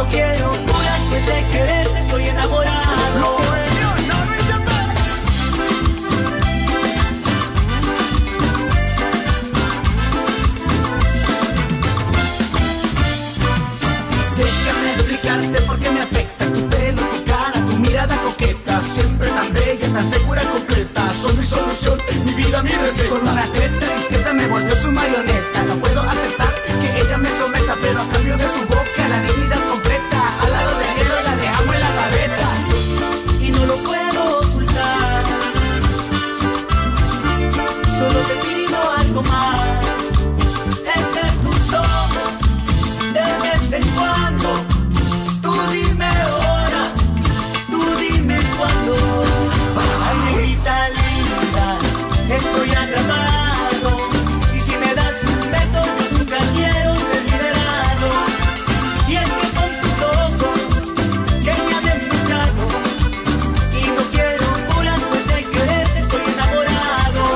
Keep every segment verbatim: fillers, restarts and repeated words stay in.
no quiero curarte de quererte, estoy enamorado. Déjame explicarte por qué me afecta tu pelo, tu cara, tu mirada coqueta, siempre tan bella, tan segura y completa. Son mi solución, mi vida, mi receta. Con una teta discreta me volvió su marioneta. No puedo aceptar que ella me someta, pero a cambio de su boca la dignidad completa. Al lado de aquello la dejamos en la gaveta y no lo puedo ocultar. Solo te pido algo más. Entre tus ojos, de vez en cuando. Tú dime ahora, tú dime cuándo. Ay, negrita linda, estoy atrapado. Y si me das un beso, yo nunca quiero ser liberado. Y es que son tus ojos que me han embrucado. Y no quiero curar, pues de quererte estoy enamorado.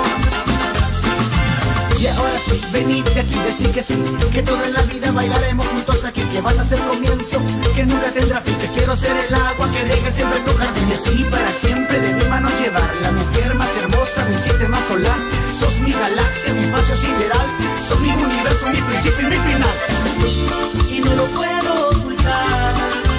Y ahora sí, venite aquí, decir que sí, que toda la vida bailaremos juntos aquí, que vas a ser comienzo, que nunca tendrá fin, que quiero ser el agua que riegue siempre tu jardín. Y así para siempre de mi mano llevar la mujer más hermosa del sistema solar. Sos mi galaxia, mi espacio sideral, sos mi universo, mi principio y mi final. Y no lo puedo ocultar.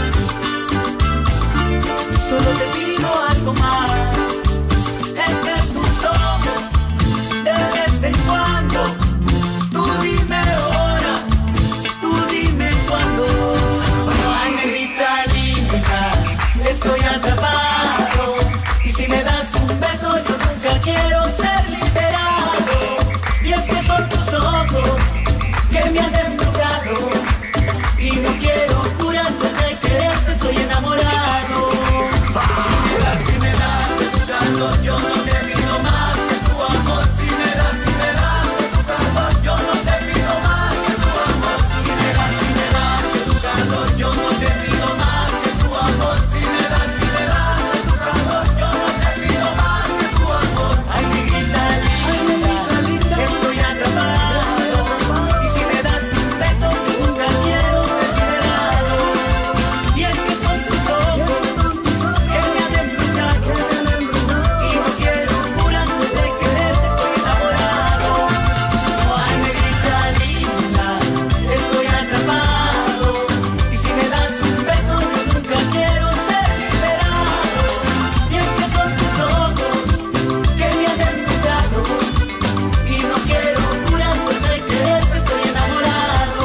Solo te pido algo más. Entre tus ojos, de vez en cuando. Tú dime ahora, tú dime cuándo. Ay, negrita linda, estoy atrapado. Y si me das un beso, yo nunca quiero ser liberado. Y es que son tus ojos que me han embrujado. Y no quiero curarte de quererte, estoy enamorado. Si me das, si me das de tu calor, yo no te pido más que tu amor. Si me das, si me das de tu calor, yo no te pido más que tu amor. Si me das, si me das de tu calor, yo no te pido más que tu amor. Si me das, si me das de tu calor, yo no te pido más que tu amor. Ay, negrita linda, estoy atrapado. Y si me das un beso, yo nunca quiero ser liberado. Y es que son tus ojos que me han embrujado. Y no quiero curarte de quererte, estoy enamorado. Ay, negrita linda, estoy atrapado. Y si me das un beso, yo nunca quiero ser liberado. Y es que son tus ojos que me han embrujado. Y no quiero curarte de quererte, estoy enamorado.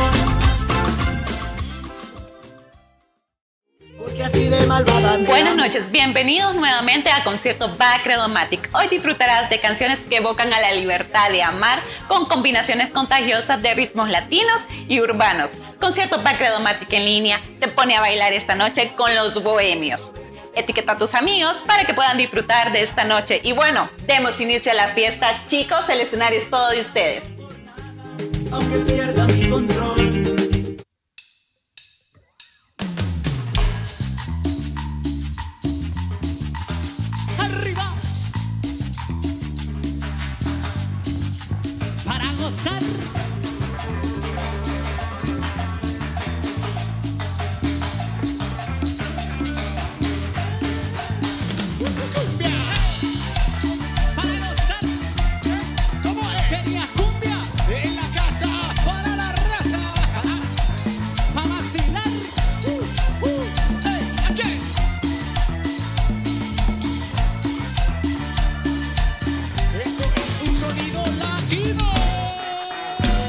Porque así de malvada te Buenas amo. noches, bienvenidos nuevamente a Concierto Bacredomatic. Hoy disfrutarás de canciones que evocan a la libertad de amar con combinaciones contagiosas de ritmos latinos y urbanos. Concierto Bacredomatic en línea te pone a bailar esta noche con los bohemios. Etiqueta a tus amigos para que puedan disfrutar de esta noche. Y bueno, demos inicio a la fiesta. Chicos, el escenario es todo de ustedes. Aunque pierda mi control. Arriba para gozar. Cumbia para gozar. ¿Cómo es? Querías cumbia en la casa para la raza. Para vacilar. Uh, uh, hey, aquí. Esto es un sonido latino.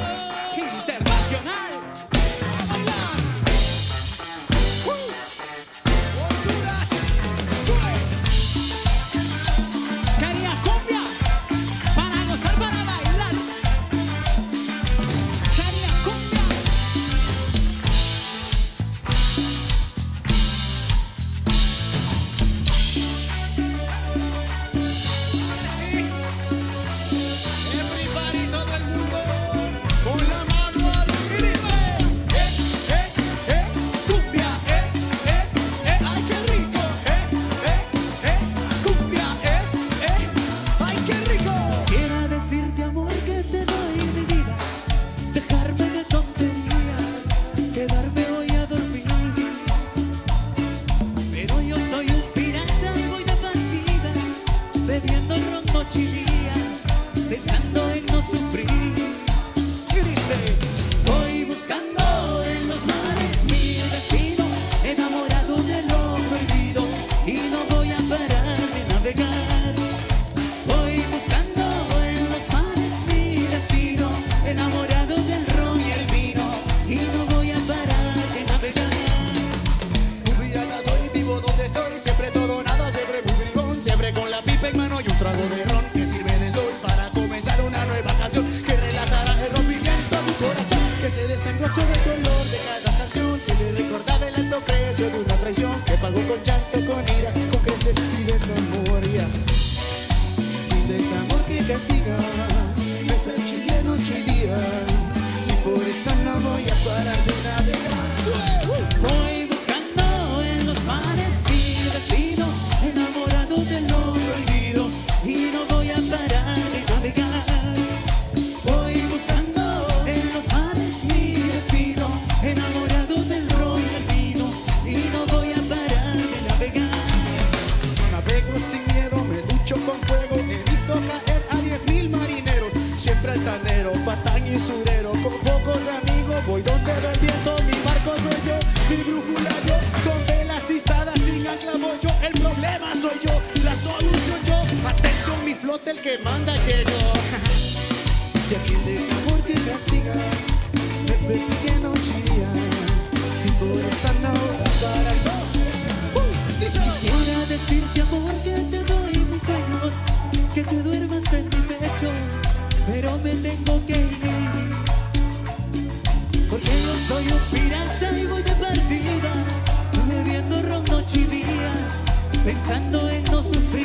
noche y día, pensando en no sufrir. Y dice, voy buscando en los mares mi destino, enamorado de lo prohibido, y no voy a parar de navegar. Voy buscando en los mares mi destino, enamorado del ron y el vino, y no voy a parar de navegar. Un pirata soy, vivo donde estoy, siempre todo nada, siempre muy brigón, siempre con la pipa en mano y un trago de ron que sirve de sol para comenzar una nueva canción que relatará el rompimiento de tu corazón, que se desangró sobre el color de cada canción, que le recordaba el alto precio de una traición, que pagó con llanto, con ira, con creces y desamor. Ya. Un desamor que castiga, me persigue noche y día, y por esto no voy a parar de navegar. Voy buscando en los mares mi destino, enamorado de lo prohibido, y no voy a parar de navegar. Voy buscando en los mares mi destino, enamorado del ron y el vino, y no voy a parar de navegar. Navego sin miedo, me ducho con fuego, he visto caer a diez mil marineros, siempre altanero, patán y surero, con pocos amigos, voy donde va el viento, mi barco soy yo, mi brújula yo, con velas izadas sin ancla voy yo, el problema soy yo, la solución yo, atención mi flota, el que manda llegó. Y aquí el desamor que castiga, me persigue noche y día, y por esta no voy a parar. Uh, díselo. Quisiera decirte, amor, que te doy mis sueños, que te duermas en mi pecho, pero me tengo que ir, porque yo soy un pirata y voy de partida, bebiendo ron noche y día, pensando en no sufrir.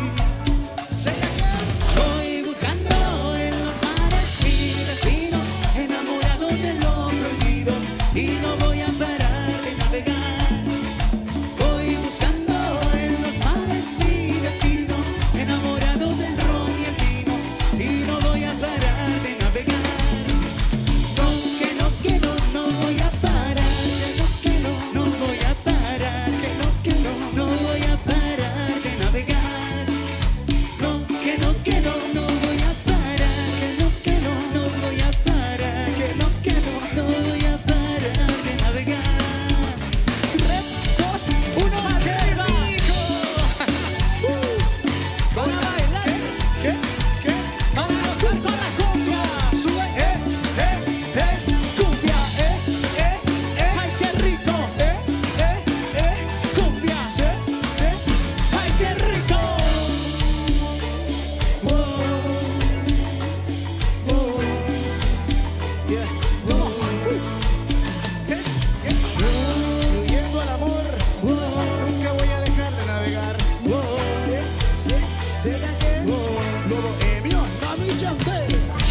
Voy buscando en los mares mi destino, enamorado de lo prohibido, y no voy a parar de navegar. Voy buscando en los mares mi destino, enamorado del ron y el vino, y no voy a parar de navegar. No, que no, que no, no voy a parar, que no, que no, no voy a parar, que no, que no, no voy a parar de navegar. No, que no, que no, no voy a parar, que no, que no, no voy a parar, que no, que no, no voy a parar de navegar. Tres, dos, uno, arriba. Uh, Van a bailar, ¿Qué? ¿Qué? van a gozar con la cumbia. Sube, eh, eh, eh, cumbia, eh, eh, eh, Ay, qué rico, eh, eh, eh, cumbia. sí, sí. Ay, qué rico. Oh, oh, yeah, oh, uh. ¿Qué? ¿Qué? Huyendo al amor, nunca voy a dejar de navegar. Sí, sí, sí, again. Lobo Emio, Mami Champe.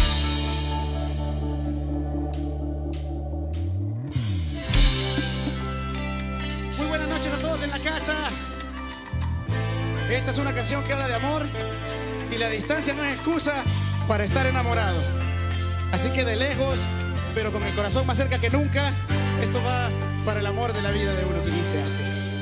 Muy buenas noches a todos en la casa. Esta es una canción que habla de amor y la distancia no es excusa para estar enamorado. Así que de lejos, pero con el corazón más cerca que nunca, esto va para el amor de la vida de uno que dice así.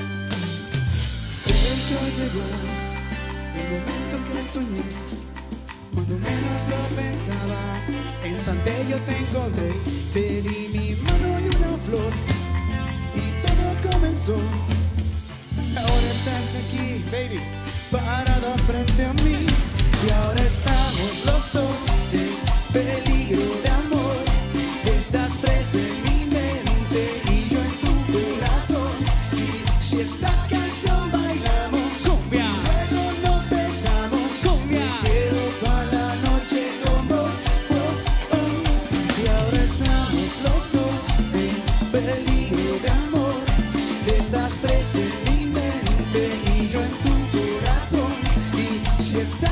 Creo que llegó el momento que soñé, cuando menos lo pensaba, en Santé yo te encontré, te di mi mano y una flor, y todo comenzó. Ahora estás aquí, baby, parado frente a mí, y ahora estamos los dos en peligro de amor. Estás presa en mi mente y yo en tu corazón, y si esta canción bailamos, Cumbia. y luego nos besamos, Cumbia. me quedo toda la noche con vos. Oh, oh. Y ahora estamos los dos en peligro de amor. Estás presa en mi mente y yo en tu corazón, y si estás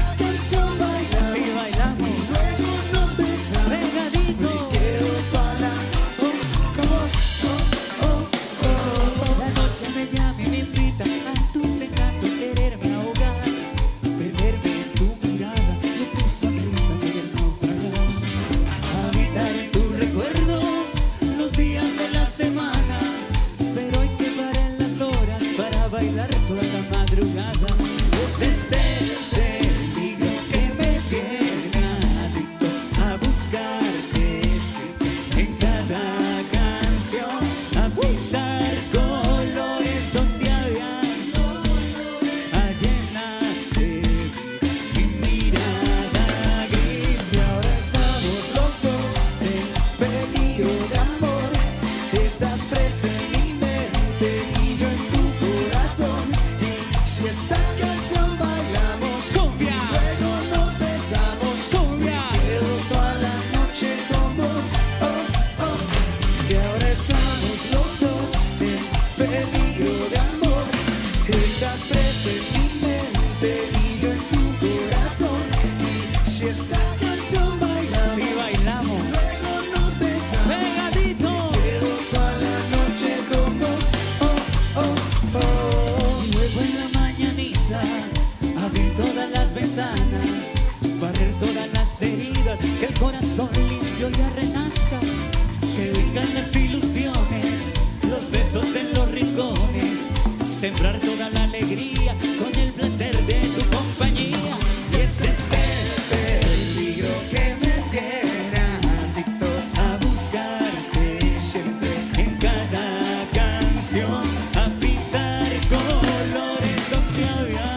Si esta canción bailamos, Si bailamos luego nos besamos. pegadito. Quedo toda la noche con vos. Oh, oh, oh. Y luego en la mañanita abrir todas las ventanas, barrer todas las heridas, que el corazón limpio ya renazca, que vengan las ilusiones, los besos en los rincones, sembrar toda la alegría con el placer de tu compañía. Y ese es el peligro que me tiene adicto a buscarte siempre en cada canción, a pintar colores donde había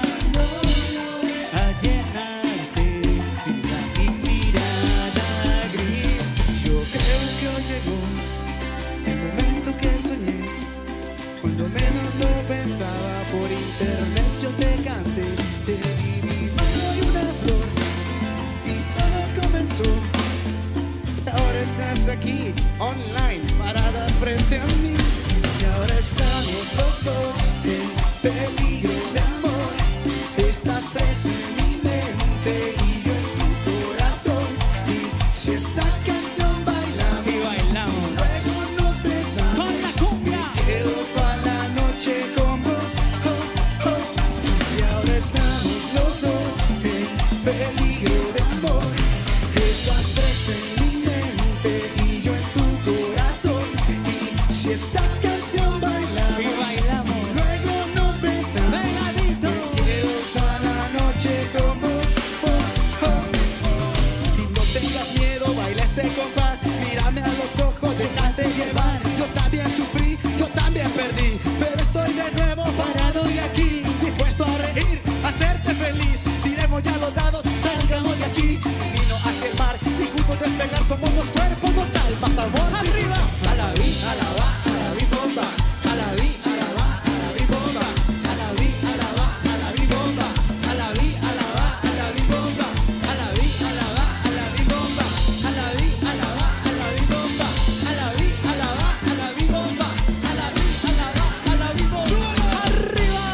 a llenarte vida y mirada gris. Yo creo que hoy llegó el momento que soñé. Cuando menos lo pensaba, por internet yo te canté. Te di mi mano y una flor y todo comenzó. Ahora estás aquí, online, parada frente a mí. Y ahora estamos los dos en peligro de amor. Estás presa en mi mente y yo en tu corazón. Y si esta canción bailamos, Y bailamos luego nos besamos. con la cumbia. Quedo toda la noche con vos. Oh, oh. Y ahora estamos los dos en peligro de amor. Estás presa en mi mente y yo en tu corazón. Y si esta canción bailamos, Y bailamos luego nos besamos. pegadito. Quedo toda la noche con vos. Oh, oh. Y no tengas miedo, baila este compás. Mírame a los ojos, déjate llevar. Yo también sufrí, yo también perdí, pero estoy de nuevo parado y aquí, dispuesto a reír, a hacerte feliz. Tiremos ya los dados, salgamos de aquí. Camino hacia el mar y juntos despegar, somos dos cuerpos, dos almas, amor. Arriba, a la vi, a la va, a la vi bomba, a la vi, a la va, a la vi bomba, a la vi, a la va, a la vi bomba, a la vi, a la va, a la vi bomba, a la vi, a la va, a la vi bomba, a la vi, a la va, a la vi bomba, a la vi, a la va, a la vi bomba, a la vi, a la va, a la vi bomba. Arriba.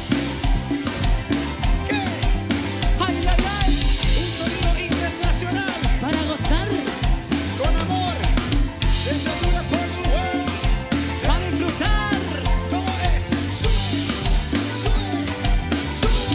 ¿Qué? Ay, ay, ay, Un sonido internacional, para gozar, con amor, desde Honduras por tu world. para disfrutar. ¿Cómo es? Sube, sube, sube.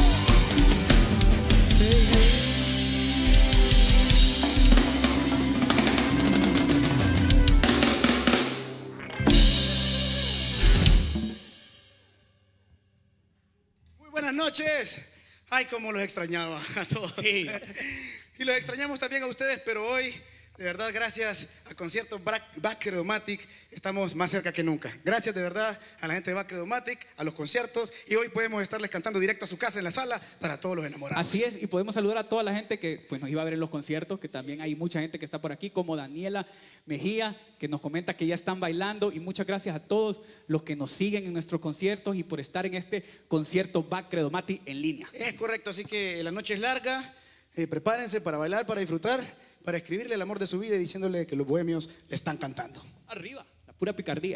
Muy buenas noches. Ay, cómo los extrañaba a todos. Sí. Y los extrañamos también a ustedes, pero hoy, de verdad, gracias a Concierto Bacredomatic, estamos más cerca que nunca. Gracias de verdad a la gente de Bacredomatic, a los conciertos, y hoy podemos estarles cantando directo a su casa en la sala para todos los enamorados. Así es, y podemos saludar a toda la gente que pues, nos iba a ver en los conciertos, que también hay mucha gente que está por aquí, como Daniela Mejía, que nos comenta que ya están bailando, y muchas gracias a todos los que nos siguen en nuestros conciertos y por estar en este concierto Bacredomatic en línea. Es correcto, así que la noche es larga, eh, prepárense para bailar, para disfrutar, para escribirle el amor de su vida y diciéndole que los bohemios le están cantando. Arriba, la pura picardía.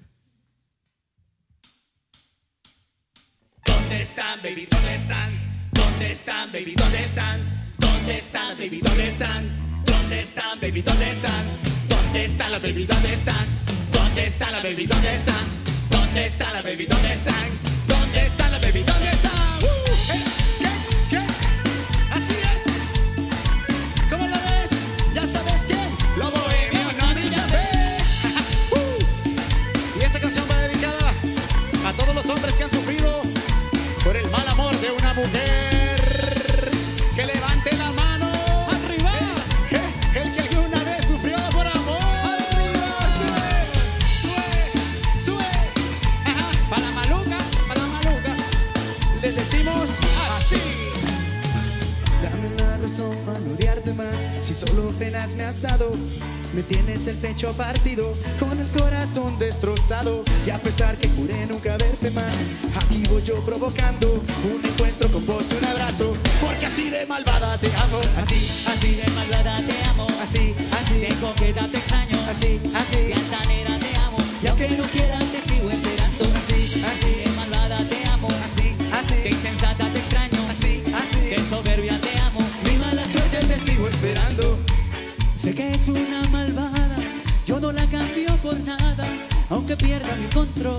¿Dónde están, baby? ¿Dónde están? ¿Dónde están, baby? ¿Dónde están? ¿Dónde están, baby? ¿Dónde están? ¿Dónde están, baby? ¿Dónde están? ¿Dónde está la baby? ¿Dónde están? ¿Dónde está la baby? ¿Dónde están? ¿Dónde está la baby? ¿Dónde están? ¿Dónde está la baby? ¿Dónde están? Uh, ¿qué? ¿Qué? ¿Qué? Así es. ¿Cómo lo ves? ¿Ya sabes qué? Lo bohemio no diga fe. Uh. Y esta canción va dedicada a todos los hombres que han sufrido por el mal amor de una mujer. Que levante la mano. ¡Arriba! Eh, eh, El que alguna vez sufrió por amor. Sube, sube, sube. Ajá. Para la maluca, para la maluca. Les decimos así. Dame una razón para no odiarte más. Si solo penas me has dado, me tienes el pecho partido, con el corazón destrozado. Y a pesar que juré nunca verte más, aquí voy yo provocando un encuentro con vos y un abrazo. Porque así de malvada te amo. Así, así, De malvada te amo. así, así, De coqueta te extraño. así, así, De altanera te amo. Y aunque no quieras te sigo esperando. así, así, De malvada te amo. así, De así, insensata te extraño. así, así. De soberbia te amo. Mi mala suerte es decir esperando. Sé que es una malvada, yo no la cambio por nada, aunque pierda mi control.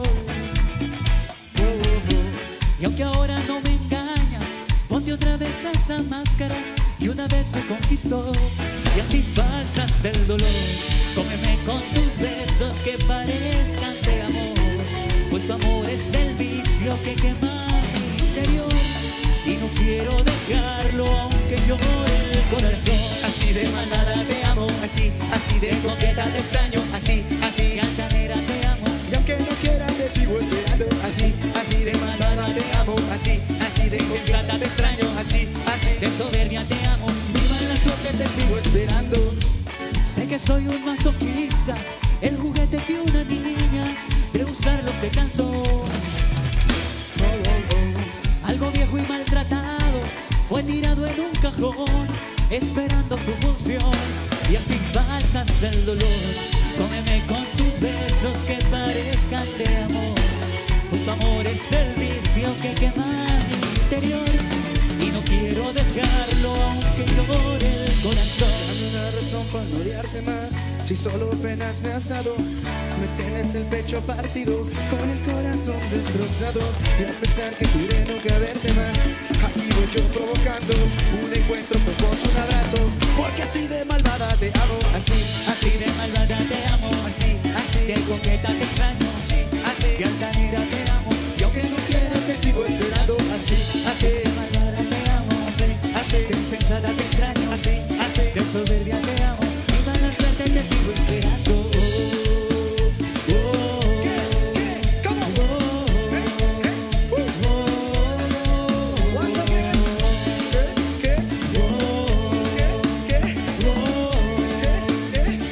Oh, oh, oh. Y aunque ahora no me engañas, ponte otra vez esa máscara que una vez me conquistó. Y así falsas del dolor, cómeme con tus besos que parezcan de amor, pues tu amor es el vicio que quema mi interior. Y no quiero dejarlo aunque llore el corazón. Así de malvada te amo, así, así de coqueta te extraño, así, así Y altanera te amo, y aunque no quiera te sigo esperando, así, así de malvada te amo, así, así de coqueta te extraño, así, así de soberbia te amo, mi mala suerte te sigo esperando. sé que soy un masoquista, el juguete que una niña de usarlo se cansó. Oh, oh, oh. Algo viejo y maltratado fue tirado en un cajón, esperando su función. Y así falsas del dolor, cómeme con tus besos que parezcan de amor, pues tu amor es el vicio que quema mi interior. Y no quiero dejarlo aunque llore el corazón. Dame una razón para no odiarte más, si solo penas me has dado. Me tienes el pecho partido, con el corazón destrozado. Y a pesar que juré nunca verte más, aquí voy yo provocando un encuentro con vos, un abrazo. Porque así de malvada te amo, así, Así de malvada te amo, así, así, de coqueta te extraño, así, así. de altanera te amo, Y aunque no quiera te sigo esperando, así, así, de malvada te amo, así, así, de insensata te extraño, así, así. de soberbia te amo, y mala suerte te sigo esperando. Oh, oh, ¿Qué? ¿Qué? ¿Cómo? ¿Eh? ¿Eh? Uh. Once again. ¿Qué? ¿Qué? ¿Qué? ¿Qué? ¿Qué?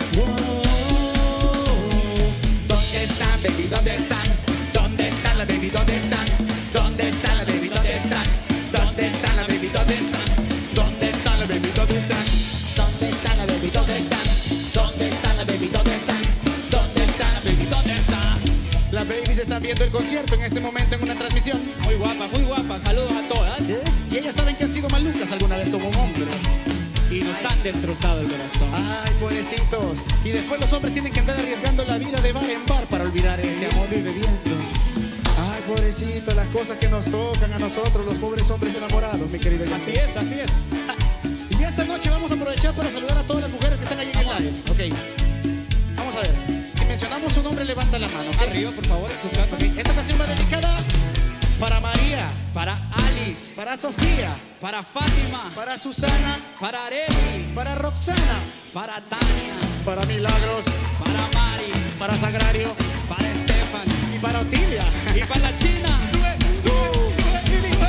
¿Dónde están, baby? ¿Dónde están? ¿Dónde están la baby? ¿Dónde están? ¿Dónde están la baby? ¿Dónde están? ¿Dónde están la baby? ¿Dónde están? ¿Dónde están la baby? ¿Dónde están? ¿Dónde están la baby? ¿Dónde están? ¿Dónde están la baby? ¿Dónde están? ¿Dónde están la baby? ¿Dónde están? Las babies están viendo el concierto en este momento en una transmisión. Muy guapa, muy guapa. Saludos a todas. Y ellas saben que han sido malucas alguna vez como un hombre. Y nos han destrozado el corazón. Ay, pobrecitos. Y después los hombres tienen que andar arriesgando la vida de bar en bar para olvidar ese amor y bebiendo. Ay, pobrecitos, las cosas que nos tocan a nosotros, los pobres hombres enamorados, mi querido. Así es, así es. Y esta noche vamos a aprovechar para saludar a todas las mujeres que están ahí en el live. Ok. Vamos a ver. Si mencionamos su nombre, levanta la mano. ¿Ok? Arriba, por favor, en su casa. Ok, esta canción va dedicada para María, Para Alice, para Sofía, para Fátima, para Susana, para Areli, para Roxana, para Tania, para Milagros, para Mari, para Sagrario para Estefan y para Otilia. y para la China. Sube, sube, sube, y sube.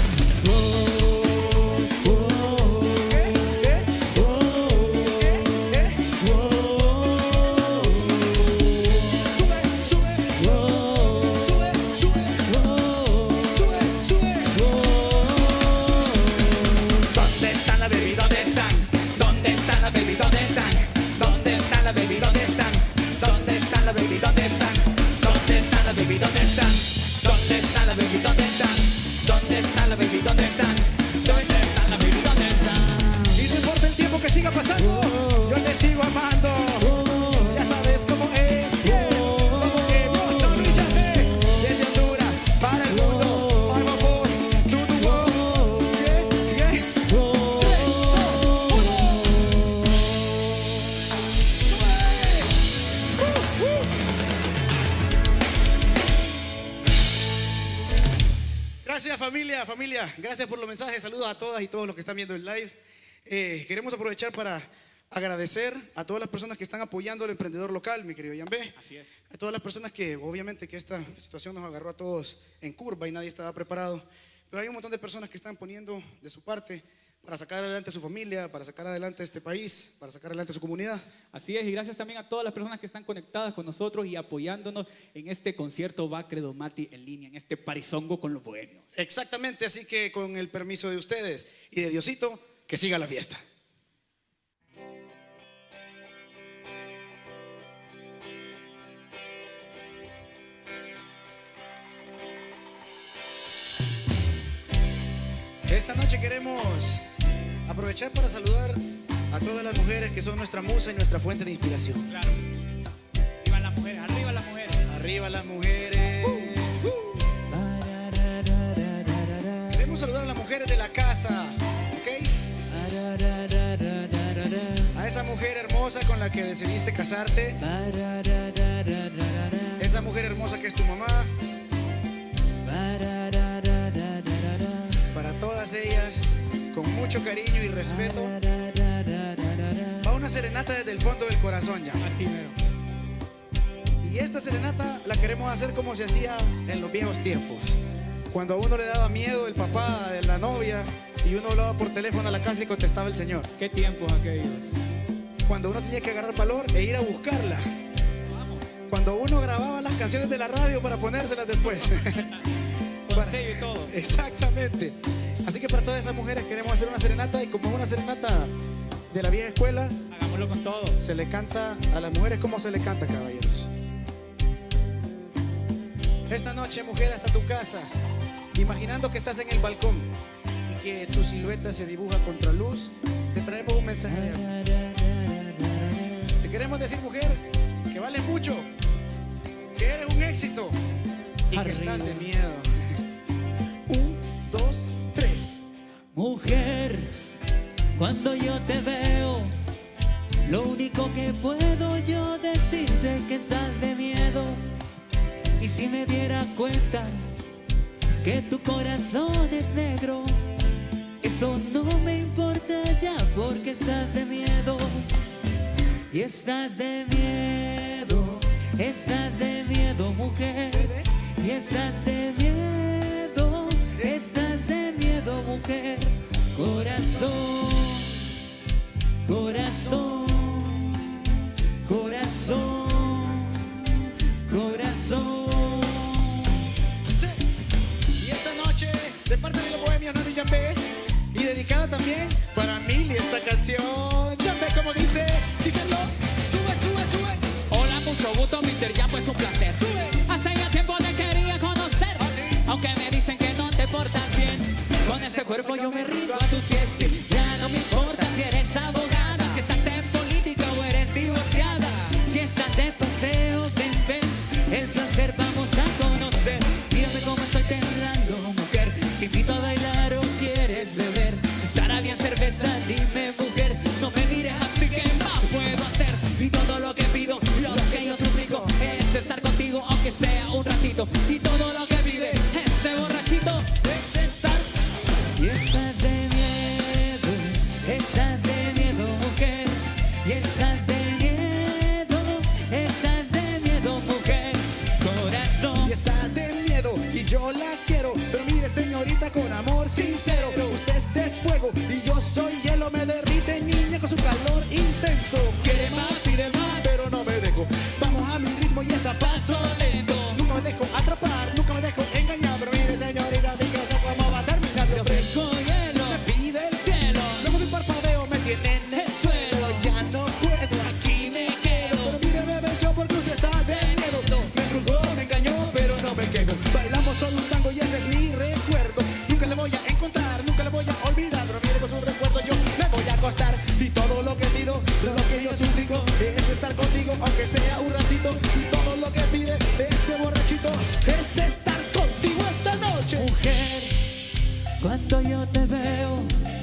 ¿Qué? ¿Qué? ¿Qué? ¿Qué? Sube, sube, sube, sube, sube, sube. ¿Dónde están la baby? ¿Dónde están? ¿Dónde están la baby? ¿Dónde están? ¿Dónde están la baby? ¿Dónde están? ¿Dónde están la baby? ¿Dónde están? ¿Dónde están la baby? ¿Dónde están? ¿Dónde están la baby? ¿Dónde están? ¿Dónde están la baby? ¿Dónde están? ¿Dónde están la baby? ¿Dónde están? Y no importa el tiempo que siga pasando, yo le sigo amando. Ya sabes cómo es, yeah. Como que no brillante. Desde Honduras para el mundo, five oh four to the world. Yeah, yeah. Tres, dos, uno. Uh, uh. Gracias familia, familia, gracias por los mensajes, saludos a todas y todos los que están viendo el live. Eh, queremos aprovechar para agradecer a todas las personas que están apoyando al emprendedor local, mi querido Yambé. Así es. A todas las personas que obviamente que esta situación nos agarró a todos en curva y nadie estaba preparado, pero hay un montón de personas que están poniendo de su parte para sacar adelante a su familia, para sacar adelante a este país, para sacar adelante a su comunidad. Así es, y gracias también a todas las personas que están conectadas con nosotros y apoyándonos en este concierto Bacredomati en línea, en este parizongo con los bohemios. Exactamente, así que con el permiso de ustedes y de Diosito, que siga la fiesta. Esta noche queremos aprovechar para saludar a todas las mujeres que son nuestra musa y nuestra fuente de inspiración. Claro. Arriba las mujeres, arriba las mujeres. Arriba las mujeres. Uh, uh. Queremos saludar a las mujeres de la casa, ¿ok? A esa mujer hermosa con la que decidiste casarte. Esa mujer hermosa que es tu mamá. Para todas ellas, con mucho cariño y respeto, va una serenata desde el fondo del corazón ya. Así mero. Y esta serenata la queremos hacer como se hacía en los viejos tiempos. Cuando a uno le daba miedo el papá de la novia y uno hablaba por teléfono a la casa y contestaba el señor. ¿Qué tiempos aquellos? Cuando uno tenía que agarrar valor e ir a buscarla. Cuando uno grababa las canciones de la radio para ponérselas después. Con Para- sello y todo. Exactamente. Así que para todas esas mujeres queremos hacer una serenata y como es una serenata de la vieja escuela, Hagámoslo con todo. se le canta a las mujeres como se le canta, caballeros. Esta noche, mujer, hasta tu casa, imaginando que estás en el balcón y que tu silueta se dibuja contra luz, te traemos un mensaje de amor. Te queremos decir, mujer, que vales mucho, que eres un éxito y que Arriba. estás de miedo. Un, dos, tres. Mujer, cuando yo te veo, lo único que puedo yo decirte es que estás de miedo. Y si me diera cuenta que tu corazón es negro, eso no me importa ya porque estás de miedo. Y estás de miedo, estás de miedo, mujer. Y estás de miedo, estás de miedo, mujer. Corazón, corazón, corazón, corazón. Sí. Y esta noche, de parte de los bohemios, Nani Yambé, y dedicada también para Mili esta canción. Yambé, como dice, díselo, sube, sube, sube. Hola, mucho gusto, mister Yapo, es un placer. Hace ya tiempo te quería conocer, aunque me dicen que no te portas bien. Con ese cuerpo yo me rindo a tus pies. Ya no me importa si eres abogada, si estás en política o eres divorciada. Si estás de paseo, ven, ven, el placer vamos a conocer. Mírame cómo estoy temblando, mujer. Te invito a bailar o quieres beber. Estará bien cerveza, dime mujer, no me mires así, que más puedo hacer? Y todo lo que pido, lo que yo suplico es estar contigo aunque sea un ratito. Y todo lo que pide este borrachito es estar. Y estás de miedo, estás de miedo, mujer. Y estás de miedo, estás de miedo, mujer. Corazón. Y está de miedo y yo la quiero, pero mire, señorita, con amor sincero. Usted es de fuego y yo soy hielo, me derrite, niña, con su calor intenso. Quiere más, pide más, pero no me dejo. Vamos a mi ritmo y es a paso lento. Nunca me dejo atrapar, nunca me dejo engañar, pero mire, señorita, mi casa cómo va a terminar. Le ofrezco hielo, me pide el cielo. Luego de un parpadeo me tiene en el suelo. Ya no puedo, aquí me quedo. Pero mire, me venció porque usted está de miedo. Me embrujó, me engañó, pero no me quedo. Bailamos solo un tango y ese es mi recuerdo. Nunca le voy a encontrar, nunca le voy a olvidar. Pero mire, con su recuerdo yo me voy a acostar. Y todo lo que pido, lo que yo suplico es estar contigo, aunque sea un ratito. Y todo lo que pide este borrachito es estar contigo esta noche. Mujer, cuando yo te veo,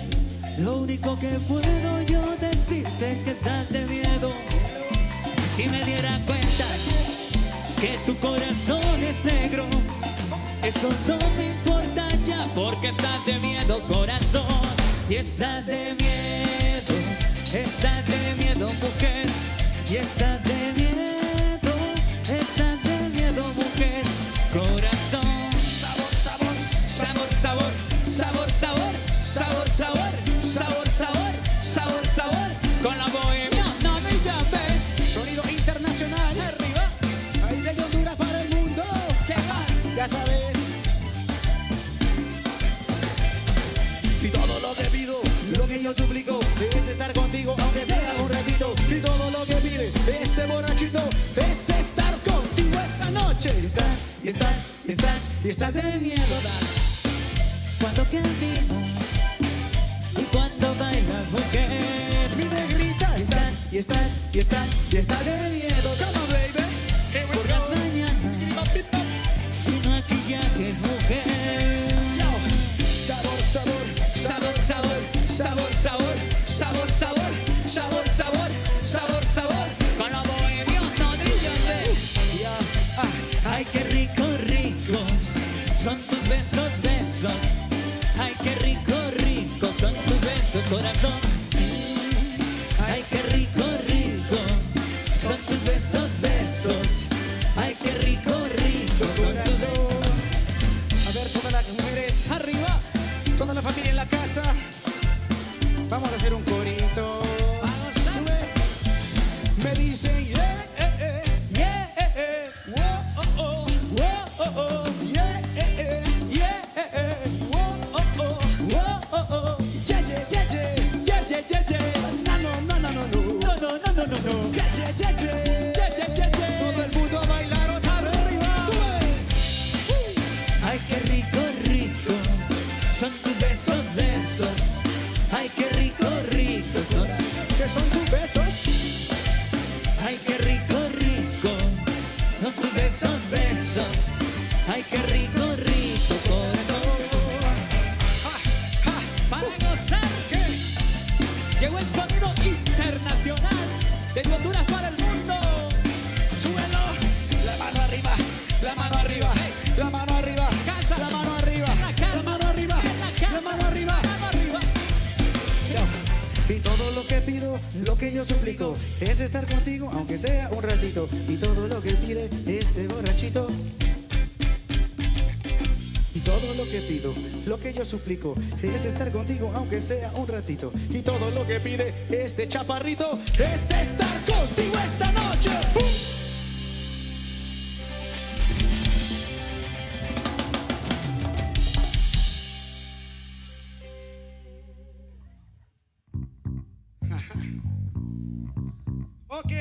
lo único que puedo yo decirte es que estás de miedo. Si me diera cuenta que tu corazón es negro, eso no me importa ya porque estás de miedo, corazón. Y estás de miedo, estás de miedo, mujer. Y estás de miedo, estás de miedo, mujer. Corazón. Sabor, sabor, sabor, sabor, sabor, sabor, sabor, sabor, sabor, sabor, sabor, sabor. Con la bohemia, no me llame. Sonido internacional. Arriba, Ahí desde Honduras para el mundo. que va. Ya sabes. Y todo lo que pido, lo que yo suplico es estar contigo, aunque sea un ratito. Y todo lo que pide este borrachito es estar contigo esta noche. Estás, y estás, y estás, y estás de miedo. Cuando caminas y cuando bailas, mujer. Mi negra está, y está, y está de miedo. Come on, baby. Here we Por go. las mañanas, sin maquillaje, mujer. Sabor, sabor, sabor, sabor, sabor, sabor, sabor, sabor, sabor, sabor, sabor, sabor. Con los bohemios no digan Ya, ah, Ay, qué rico, rico, son tus besos, besos. Ay, qué rico, rico, son tus besos, corazón. Ay, qué rico, rico, son tus besos, besos. Ay, qué rico, rico, son tus besos. a ver, todas las mujeres, Arriba. toda la familia en la casa. Vamos a hacer un corito. Sube. Me dicen, yeah, eh, eh, Yeah, eh, eh. whoa, oh, oh, Whoa, oh, oh. yeah, eh, eh, Yeah, eh, eh. whoa, oh, oh, Whoa, oh, oh. yeah, yeah, yeah, yeah. Yeah, yeah, yeah, yeah. No, no, no, no, no, no. No, no, no, no, no, no. Yeah, yeah, yeah, yeah. Yeah, yeah, yeah, yeah. Todo el mundo a bailar otra vez arriba. Sube. Ay, qué rico, rico, son tus besos, besos. Ay, qué rico, rico, son. ¿Qué son tus besos? Ay, qué rico, rico, son tus besos, besos. Ay, qué rico, rico, corazón. Para gozar, ¿Qué? llegó el sonido internacional de Honduras para el mundo. Súbelo. La mano arriba, la mano arriba, la mano arriba, Casa. la mano arriba, En la casa. la mano arriba, En la casa. la mano arriba. Mano arriba. Y todo lo que pido, lo que yo suplico, es estar contigo, aunque sea un ratito. Y todo lo que pide este borrachito. Y todo lo que pido, lo que yo suplico, es estar contigo, aunque sea un ratito. Y todo lo que pide este chaparrito, es estar contigo esta noche. ¡Bum! Ok.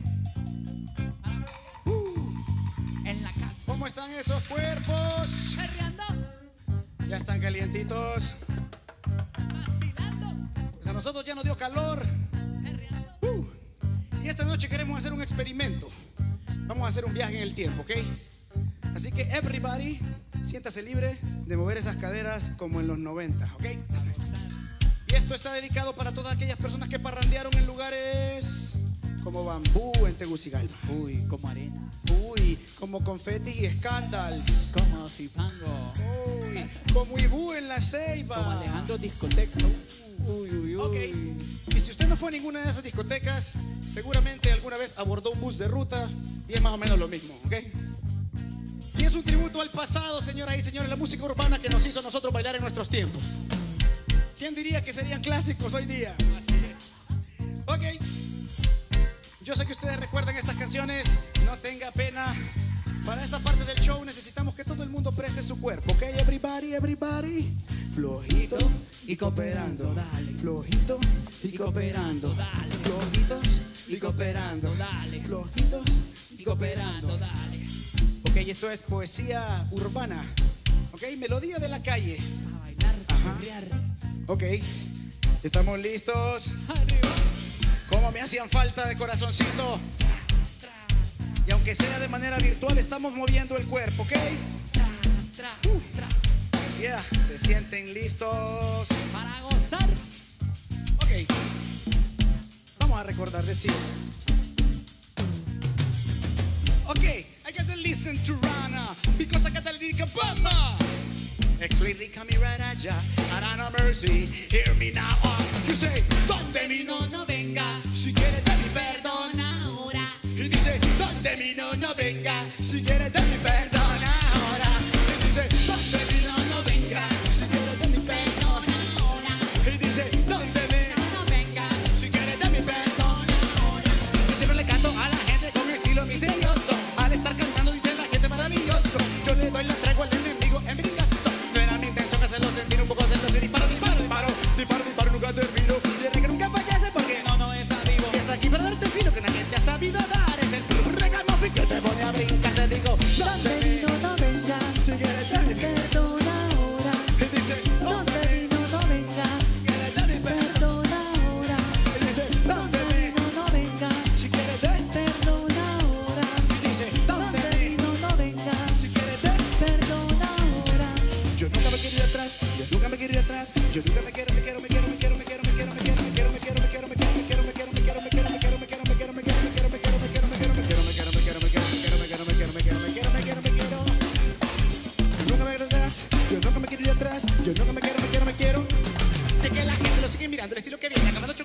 Uh, En la casa. ¿Cómo están esos cuerpos? Perreando, Ya están calientitos. vacilando, Pues a nosotros ya nos dio calor. perreando. Uh, y esta noche queremos hacer un experimento. Vamos a hacer un viaje en el tiempo, ¿ok? Así que everybody, siéntase libre de mover esas caderas como en los noventa, ¿ok? Y esto está dedicado para todas aquellas personas que parrandearon en lugares como Bambú en Tegucigalpa. Uy, como arena, Uy, como Confetti y Scandals. como Zipango, Uy, como Ibú en La Ceiba. como Alejandro Discoteca. Uy, uy, uy. Ok. Y si usted no fue a ninguna de esas discotecas, seguramente alguna vez abordó un bus de ruta y es más o menos lo mismo, ¿ok? Y es un tributo al pasado, señoras y señores, la música urbana que nos hizo a nosotros bailar en nuestros tiempos. ¿Quién diría que serían clásicos hoy día? Ok. Yo sé que ustedes recuerdan estas canciones, no tenga pena. Para esta parte del show necesitamos que todo el mundo preste su cuerpo, ¿ok? Everybody, everybody. Flojito y cooperando, dale. Flojito y cooperando, dale. Flojitos y cooperando, dale. Flojitos y cooperando, dale. Ok, esto es poesía urbana, ok, melodía de la calle. A bailar, a Ajá. perrear. Ok, estamos listos. Arriba. Como me hacían falta de corazoncito. Y aunque sea de manera virtual, estamos moviendo el cuerpo, ¿ok? Tra, Uh. tra. Yeah, se sienten listos. Para gozar. Ok, vamos a recordar decir. Ok, I gotta listen to Rana because I gotta lyric Obama. Explica mi raya, Arana Mercy, hear me now. Uh, you say, donde mi no no venga, si quieres de mi perdón ahora. Y dice, donde mi no no venga, si quieres de mi perdón ahora. Y dice, donde mi no no venga, si quieres de mi perdón ahora. Y dice, donde mi no no venga, si quieres de mi perdón ahora. Yo siempre le canto a la gente con mi estilo misterioso. Al estar cantando dice la gente maravilloso. Yo le doy la tregua al enemigo envidioso. No era mi intención hacerlo sentir un poco celoso. Y disparo, disparo, disparo, disparo, disparo, nunca termino. Y el que nunca fallece porque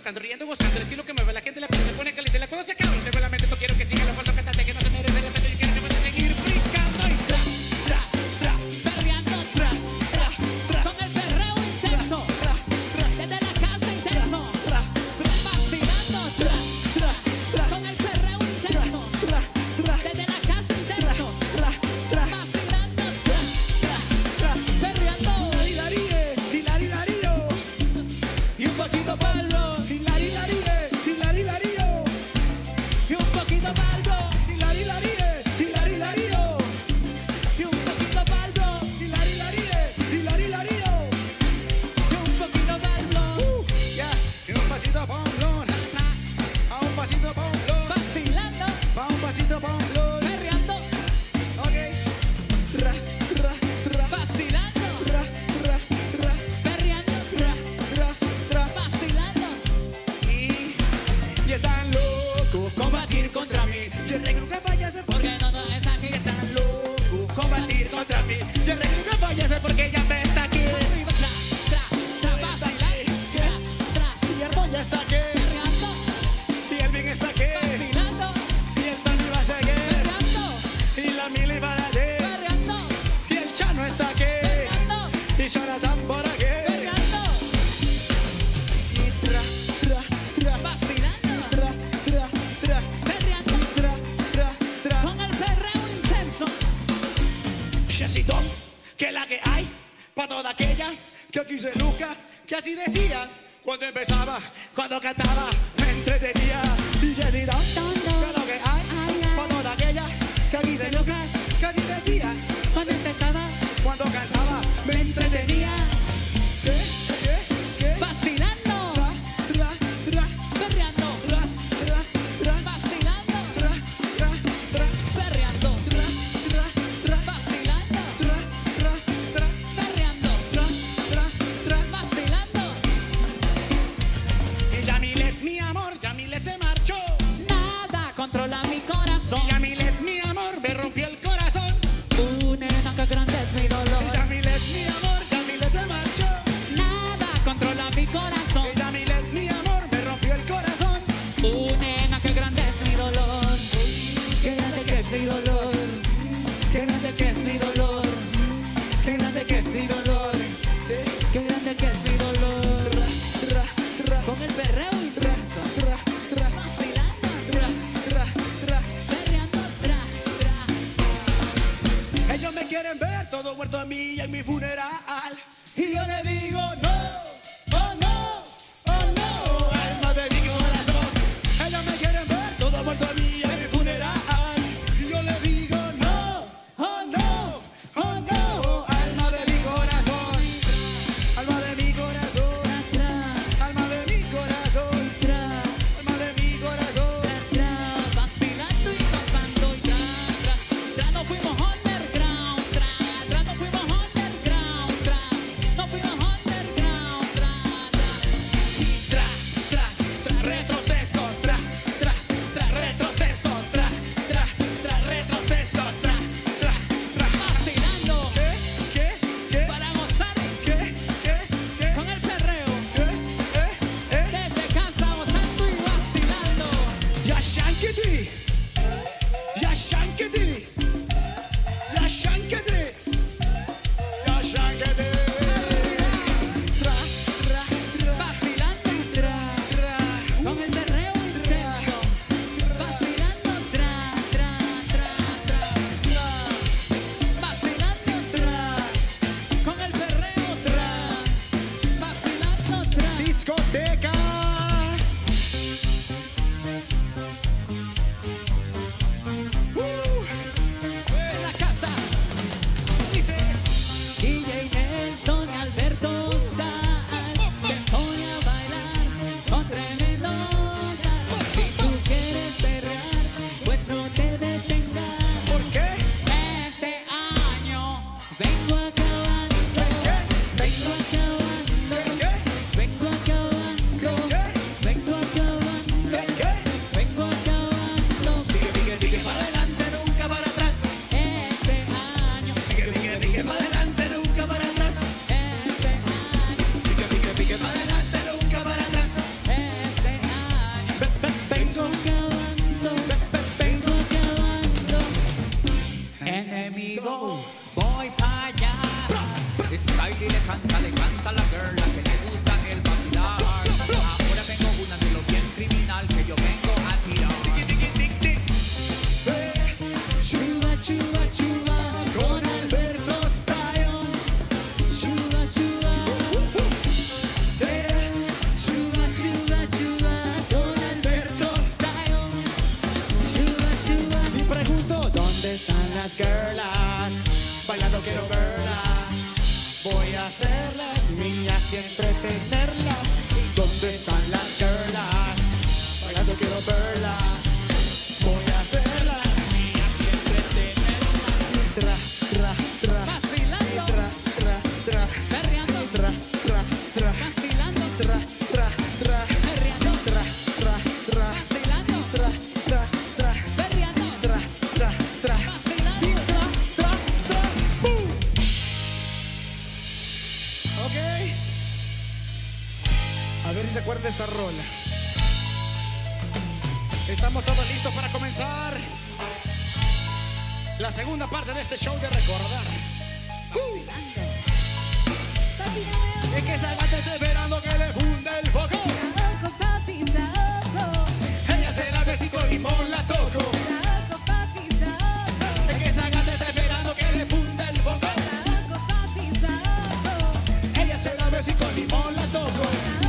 tocando, riendo, gozando. El estilo que mueve la gente, la piel se pone caliente. La cosa se acaba, tengo en la mente, esto quiero que siga. Lo falta cantante que no se merece. De repente yo quiero que pueda seguir brincando y tra, tra, tra. Perreando, tra, tra, tra. Con el perreo intenso, tra, tra. Desde la casa intenso, tra, tra. Vacilando, tra, tra, tra. Con el perreo intenso, tra, tra. Desde la casa intenso, tra, tra. Vacilando, tra, tra, tra. Perreando, Hilarie, hilari, hilario. y un poquito Pablo, Hilari, hilarie, hilari, hilario. y un poquito Pablo, Hilari, hilarie, hilari, hilario. y un poquito Pablo, Hilari, hilarie, hilari, hilario. y un poquito Pablo. Uh, ya, y un pasito pa' un blon. A un pasito pa' un blon. Vacilando, Pa' un pasito pa' un blon. perreando, Ok. Tra, tra, tra. vacilando, Tra, tra, tra. perreando, Tra, tra, tra. vacilando. Y, y están locos combatir contra mí. Y el rey nunca fallece porque Porque no, no está aquí. y están locos combatir contra mí. Y el rey nunca fallece porque ya me está aquí. Arriba, tra, tra, tra, vacilando, tra, tra, Y el boy ya está aquí. perreando, Y el bien está aquí. vacilando, Y el Tony va a seguir. perreando, Y la Mili para allí. perreando, Y el Chano está aquí. perreando, Y Jonathan por aquí. perreando, Y tra, tra, tra. vacilando, Tra, tra, tra. perreando, Tra, tra, tra. con el perreo intenso. Chesito, que la que hay para toda aquella que aquí se luca, que así decía cuando empezaba, cuando cantaba, me entretenía. Y Chesito, que lo que hay para toda aquella que aquí se luca, que así decía Cuando empezaba, cuando cantaba, me entretenía. ¿Qué? ¿Qué? ¿Qué? vacilando, Tra, tra, tra, perreando, tra, tra, tra, vacilando, tra, tra, tra, perreando, tra, tra, tra, vacilando, tra, tra, tra, perreando, tra, tra, tra. vacilando. Y Yamilet, mi amor, Yamilet se marchó. Nada controla mi corazón. Y Yamilet, mi amor, me rompió el corazón. Uh, nena, qué grande es mi dolor. Y Yamilet, mi amor, Yamilet se marchó. Nada controla mi corazón. Y Yamilet, mi amor, me rompió el corazón. Uh, nena, qué grande es mi dolor. Qué grande que es mi dolor. Qué grande que es mi dolor. Qué grande que es mi dolor. Qué grande que es mi dolor. Tra, tra, Con el perreo tra, intenso. tra, tra, Vacilando, tra, tra, tra. perreando, tra, tra. Ellos me quieren ver todo muerto a mí en mi funeral. Y yo le digo no, oh no, oh no, alma de mi corazón. Ellos me quieren ver todo muerto a mí en mi funeral. Y yo le digo no, oh no, oh no, alma de mi corazón. Alma de mi corazón, alma de mi corazón, alma de mi corazón. Vacilando y tocando ya, tra, tra, nos fuimos underground, tra, tra, nos fuimos underground, tra, nos fuimos underground, tra, tra, Tra, tra, tra, retroceso, tra, tra, tra, retroceso, tra, tra, tra, retroceso, tra, tra, tra. vacilando ¿Qué? ¿Qué? ¿Qué? para gozar ¿Qué? ¿Qué? ¿Qué? con el perreo, ¿Qué? ¿Eh? ¿Eh? desde casa gozando y vacilando. Ya shankity, ya shankity, ya shankity, ya shankity. Tra, tra, tra, Vacilando, tra, tra. con el perreo intenso. Vacilando, tra, tra, tra, tra. Vacilando, tra, con el perreo, tra. Vacilando, tra. Discoteca. Uh, En la casa. dice. D J Nelson y Alberto Sal se pone a bailar con tremendo hacerlas mías y entretenerlas. ¿Dónde están las girlas? Bailando quiero verlas. Voy a hacerlas mías y entretenerlas. Tra, tra, tra. Vacilando. Tra, tra, tra. Perreando. Tra, tra, tra. Vacilando. Tra, tra, tra. Perreando. Tra, tra, tra. Vacilando. Tra, tra, tra. Perreando. Tra, tra, tra. Vacilando. Tra, tra, tra. ¡Bum! Ok. A ver si se acuerdan de esta rola. Estamos todos listos para comenzar la segunda parte de este show de recordar. Uh. Es que esa gata está esperando que le funde el foco. Ella se la ve si con limón la toco. Es que esa gata está esperando que le funde el foco. Ella se la ve si con limón la toco.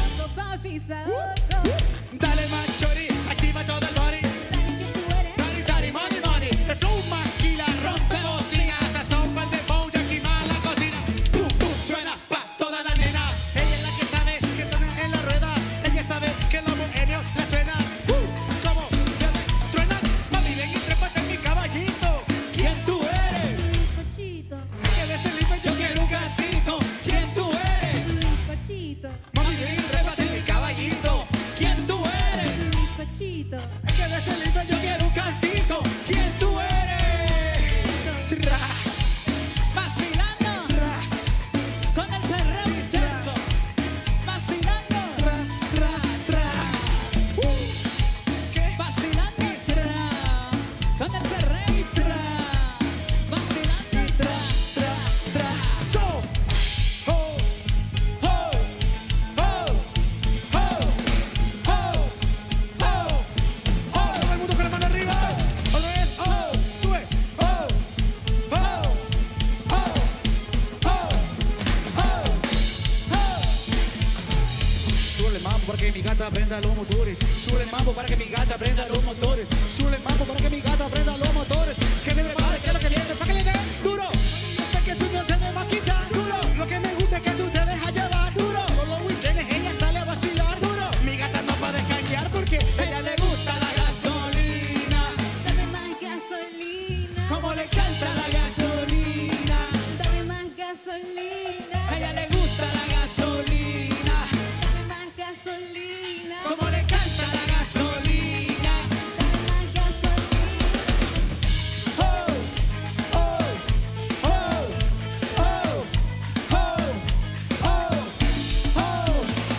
Dale machori, activa todo el body. Dari, dari, money, money. El flow maquila, rompe bocina. Sazón, pan de bowl, ya quema la cocina. Pum, pum, suena pa' toda la nena. Ella es la que sabe que suena en la rueda. Ella sabe que los bohemios la suena. Uh, como truena. Mami, ven y trépate en mi caballito. ¿Quién tú eres? Que de ese libre yo quiero un gatito. ¿Quién tú eres? Mami, ven y trépate en mi caballito. ¿Quién tú eres? Es que de ese lindo yo quiero un cantito. ¿Quién tú eres? Tra, Vacilando. tra, Con el perreo intenso. Vacilando. tra, tra, tra. Uh, ¿qué? Vacilando y tra. Con el perreo y tra. Vacilando y tra. Tra, tra. So, ho, ho, ho, ho, ho, ho, ho. Todo el mundo con la mano arriba. Otra vez, oh, sube, oh, oh, oh, oh, oh, oh. Sube el mambo para que mi gata prenda los motores. Sube el mambo para que mi gata prenda los motores. Sube el mambo para que mi gata prenda los motores. Que me prepare, que es lo que viene, para que le den duro. Yo sé que tú no te me vas a quitar duro. Lo que me gusta es que tú te dejas llevar duro. Todos los weekends ella sale a vacilar duro. Mi gata no para descañar porque ella le gusta la gasolina. Dame más gasolina, Como le canta la gasolina. dame más gasolina, A ella le gusta la gasolina. dame más gasolina, Como le canta la gasolina. dame más gasolina. Oh, oh, oh, oh, oh, oh, oh.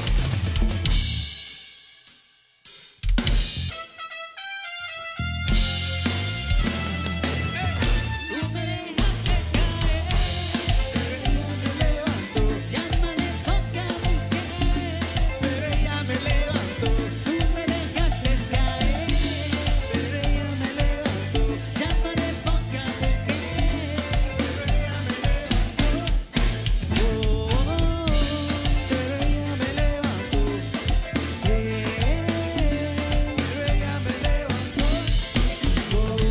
Tú me dejaste caer. Llámale poca mujer. Pero ella me levantó, Tú me dejaste caer. pero ella me levantó, Llámale poca mujer. pero ella me levantó, Oh, oh, oh. pero ella me levantó, pero ella me levantó, pero ella me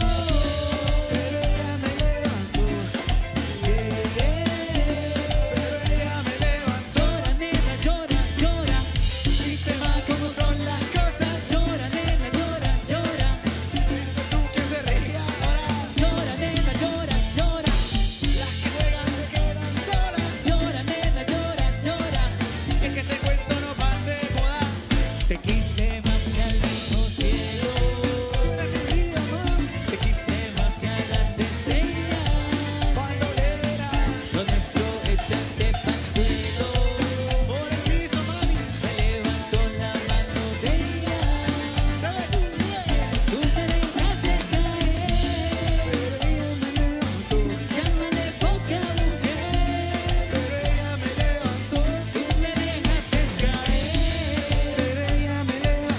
levantó, Llora, nena, llora, llora. viste más cómo son las cosas, Llora, nena, llora, llora. tú que se ríe ahora, Llora, nena, llora, llora. las que juegan se quedan solas, Llora, nena, llora, llora. es que este cuento no pase moda, Te quise más que al mismo cielo. tú eres mi vida, man, Te quise más que a las estrellas. bandolera, Lo nuestro échate pa'l suelo. por el piso, mami, Me levantó la mano de ella. ¿sabes? Tú me dejaste caer. Pero ella me levantó, Llámale poca mujer. pero ella me levantó, Tú me dejaste caer. pero ella me levantó,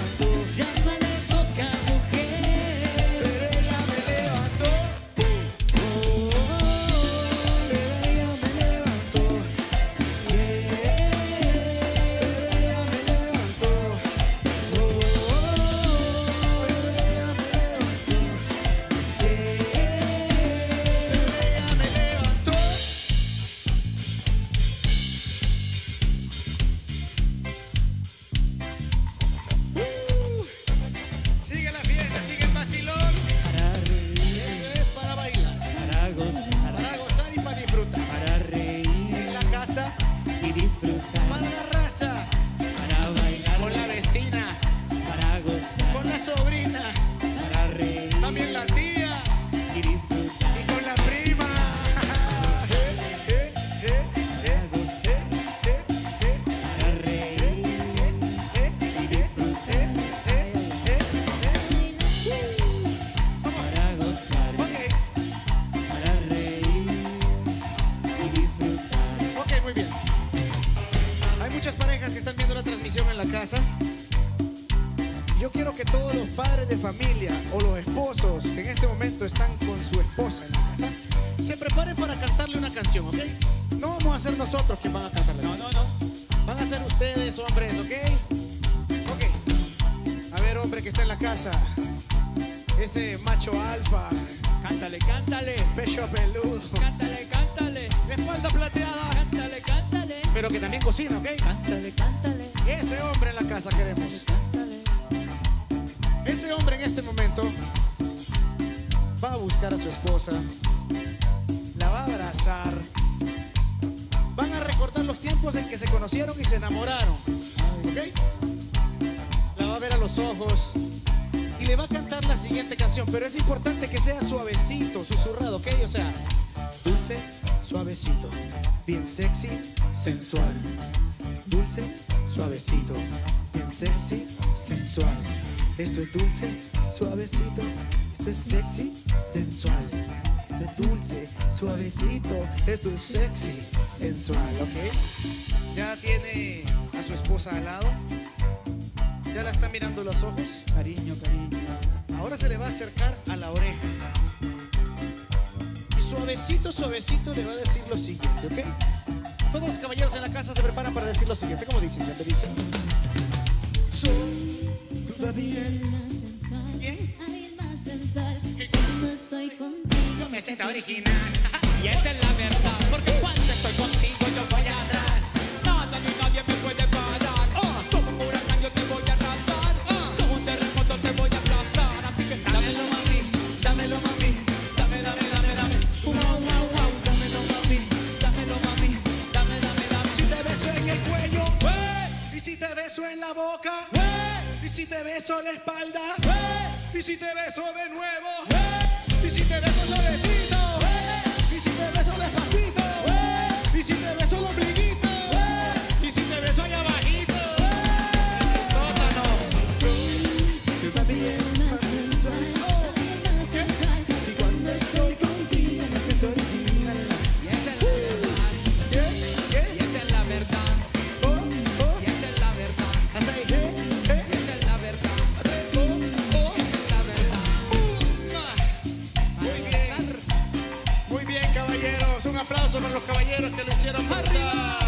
sobrina, para reír también la tía y disfrutar, y con la prima. Eh, eh, eh, eh, eh, eh, eh, para reír eh, eh, eh, eh, eh, eh. para gozar, Ok, para reír y disfrutar. ok, muy bien. Hay muchas parejas que están viendo la transmisión en la casa. Yo quiero que todos los padres de familia o los esposos que en este momento están con su esposa en la casa se preparen para cantarle una canción, ¿ok? No vamos a ser nosotros quienes van a cantarle. No, no, no. Van a ser ustedes, hombres, ¿ok? Ok. A ver, hombre que está en la casa. Ese macho alfa, Cántale, cántale. pecho peludo, Cántale, cántale. espalda plateada, Cántale, cántale. pero que también cocina, ¿ok? Cántale, cántale. Ese hombre en la casa queremos. Ese hombre en este momento va a buscar a su esposa, la va a abrazar, van a recordar los tiempos en que se conocieron y se enamoraron, ¿ok? La va a ver a los ojos y le va a cantar la siguiente canción, pero es importante que sea suavecito, susurrado, ¿ok? O sea, dulce, suavecito, bien sexy, sensual. Dulce, suavecito, bien sexy, sensual. Esto es dulce, suavecito, esto es sexy, sensual. Esto es dulce, suavecito, esto es sexy, sensual, ¿ok? Ya tiene a su esposa al lado, ya la está mirando los ojos. Cariño, cariño. Ahora se le va a acercar a la oreja. Y suavecito, suavecito le va a decir lo siguiente, ¿ok? Todos los caballeros en la casa se preparan para decir lo siguiente. ¿Cómo dicen? Ya me dicen. Soy todavía. ¿Quién? Alguien más sensual. Cuando estoy contigo Me siento original. Y esta es la verdad, porque cuando estoy contigo yo voy atrás. Nada ni nadie me puede parar. Oh, como un huracán yo te voy a arrasar. Oh, como un terremoto te voy a aplastar. Así que dámelo mami, dámelo mami, dame, dame, dame, dame. Wow, wow, wow, dámelo mami, dámelo mami, dame, dame, dame. Si te beso en el cuello, ¡Eh! y si te beso en la boca, ¡Eh! y si te beso en la espalda, ¡Eh! y si te beso de nuevo, ¡Eh! y si te beso suavecito, y si te beso despacito, y si te beso el ombliguito, y si te beso allá abajito, en el sótano. Soy también más sensual. Y cuando estoy contigo me siento original. Y esta es la verdad, ¿Qué? y ¿Qué? esta es la verdad, Oh, oh. y esta es la verdad, Hasta ahí, ¿qué? ¿Qué? y esta es la verdad, Hasta ahí, oh, oh. y esta es la verdad. Muy bien, muy bien, caballeros. Un aplauso para los caballeros que lo hicieron verdad.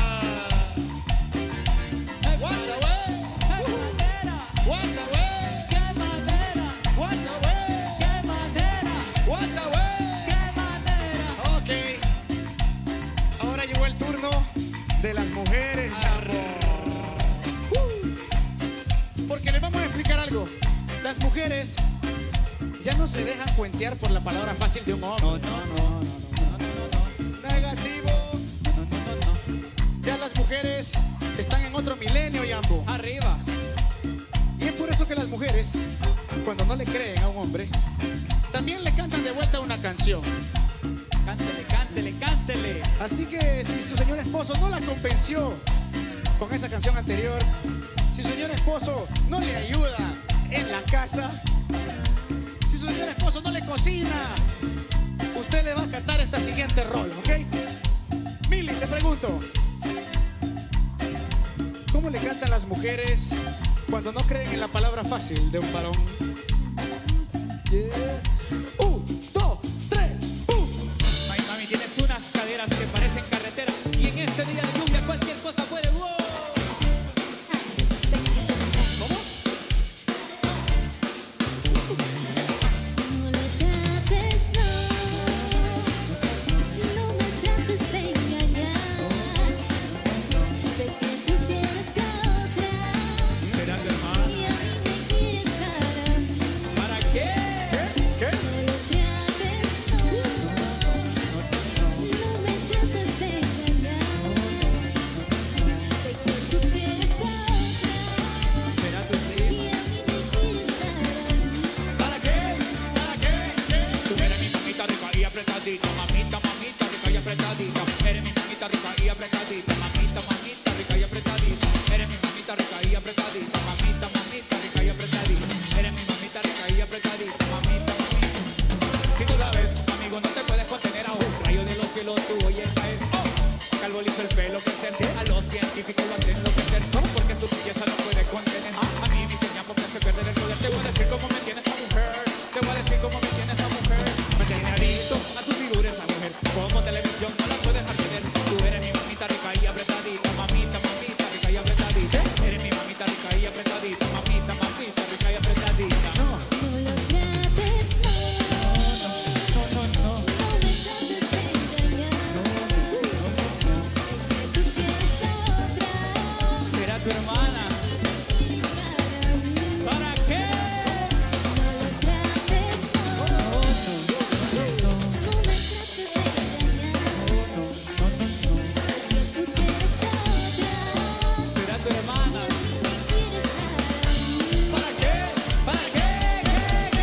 What the way? What the way? ¡Qué manera! What the way? ¡Qué manera! What the way? ¡Qué manera! Ok. Ahora llegó el turno de las mujeres. Uh. Porque les vamos a explicar algo. Las mujeres ya no se dejan cuentear por la palabra fácil de un hombre. No, no, no, no, no, no, Negativo. no, no, no, no. Ya las mujeres están en otro milenio, Yambo. Arriba. Y es por eso que las mujeres, cuando no le creen a un hombre, también le cantan de vuelta una canción. Cántele, cántele, cántele. Así que si su señor esposo no la convenció con esa canción anterior, si su señor esposo no le ayuda en la casa, si su señor esposo no le cocina, usted le va a cantar esta siguiente rol, ¿ok? Mili, te pregunto, ¿cómo le cantan las mujeres cuando no creen en la palabra fácil de un varón? Yeah. Un, dos, tres, un. Ay, mami, tienes unas caderas que parecen carretera. Y en este día de lluvia cualquier cosa puede. ¡Wow! ¿Cómo? No lo trates, no. No me trates de engañar. Sé que tú tienes a otra. Esperando, hermano. Y a mí me quieres dar. ¿Para qué? ¿Qué? ¿Qué? No Te voy a decir cómo me tiene esa mujer. Te voy a decir cómo me tiene esa mujer. Me tiene adicto a su figura esa mujer. Como televisión no la puedes acceder. Tú eres mi mamita rica y apretadita. Mamita, mamita rica y apretadita. Eres mi mamita rica y apretadita. Mamita, mamita rica y apretadita. No lo trates mal, No, no, no. no me trates de engañar. Que tú quieres a otra, Será tu hermana. ¿Para qué? no lo trates mal, no me trates de engañar. Que tú quieres a otra, Será tu hermana. quieres a ¿Para qué? ¿Para qué? ¿Qué?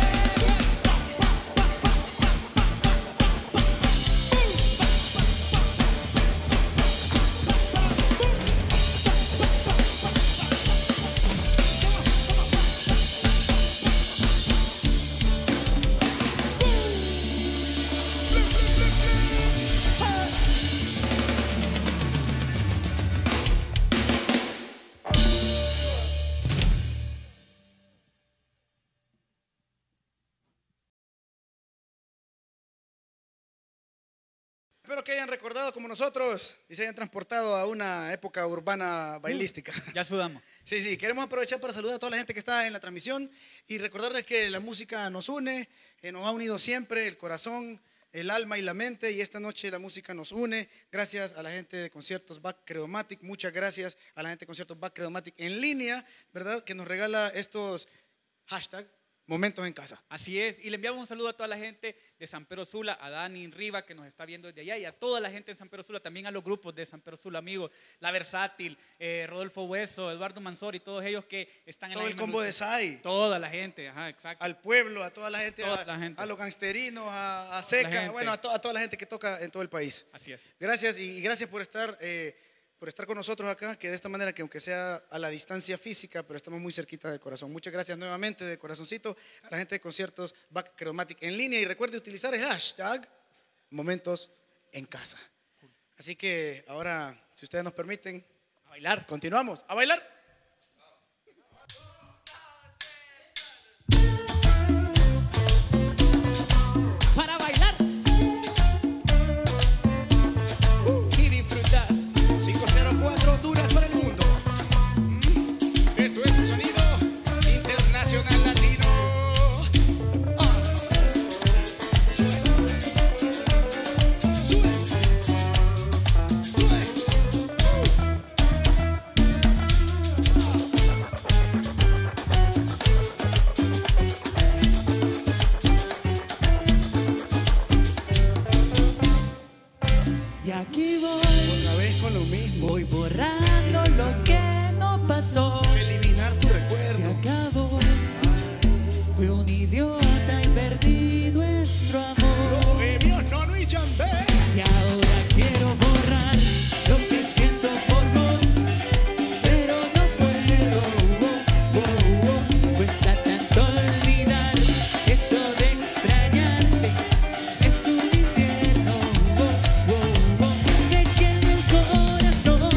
Espero que hayan recordado como nosotros y se hayan transportado a una época urbana bailística. Ya sudamos. Sí, sí, queremos aprovechar para saludar a toda la gente que está en la transmisión y recordarles que la música nos une, eh, nos ha unido siempre el corazón, el alma y la mente, y esta noche la música nos une. Gracias a la gente de Conciertos Back Credomatic, muchas gracias a la gente de Conciertos Back Credomatic en línea, ¿verdad? Que nos regala estos hashtag momentos en casa. Así es, y le enviamos un saludo a toda la gente de San Pedro Sula, a Dani Riva que nos está viendo desde allá, y a toda la gente de San Pedro Sula, también a los grupos de San Pedro Sula, amigos, La Versátil, eh, Rodolfo Hueso, Eduardo Manzor y todos ellos que están en Todo la el misma combo lucha. de SAI. Toda la gente, ajá, exacto. Al pueblo, a toda la gente, Toda a, la gente. a los gangsterinos, a, a La Seca, gente. bueno, a, to- a toda la gente que toca en todo el país. Así es. Gracias y, y gracias por estar, eh, por estar con nosotros acá, que de esta manera, que aunque sea a la distancia física, pero estamos muy cerquita del corazón. Muchas gracias nuevamente de corazoncito a la gente de Conciertos Back Credomatic en línea, y recuerde utilizar el hashtag momentos en casa. Así que ahora, si ustedes nos permiten, A bailar. continuamos a bailar. Para bailar Y disfrutar. cinco cero cuatro Honduras para el mundo. Mm, Esto es un sonido internacional latino. Ah. Sube. Sube. y aquí voy, Otra vez con lo mismo. voy borrando lo que no pasó. Eliminar tu Se recuerdo. acabó, fui un idiota y perdí nuestro amor. Bohemios, no, y chambé. Y ahora quiero borrar lo que siento por vos, pero no puedo. Oh, oh, oh. Cuesta tanto olvidar esto de extrañarte, es un infierno. Oh, oh, oh. Me quema el corazón,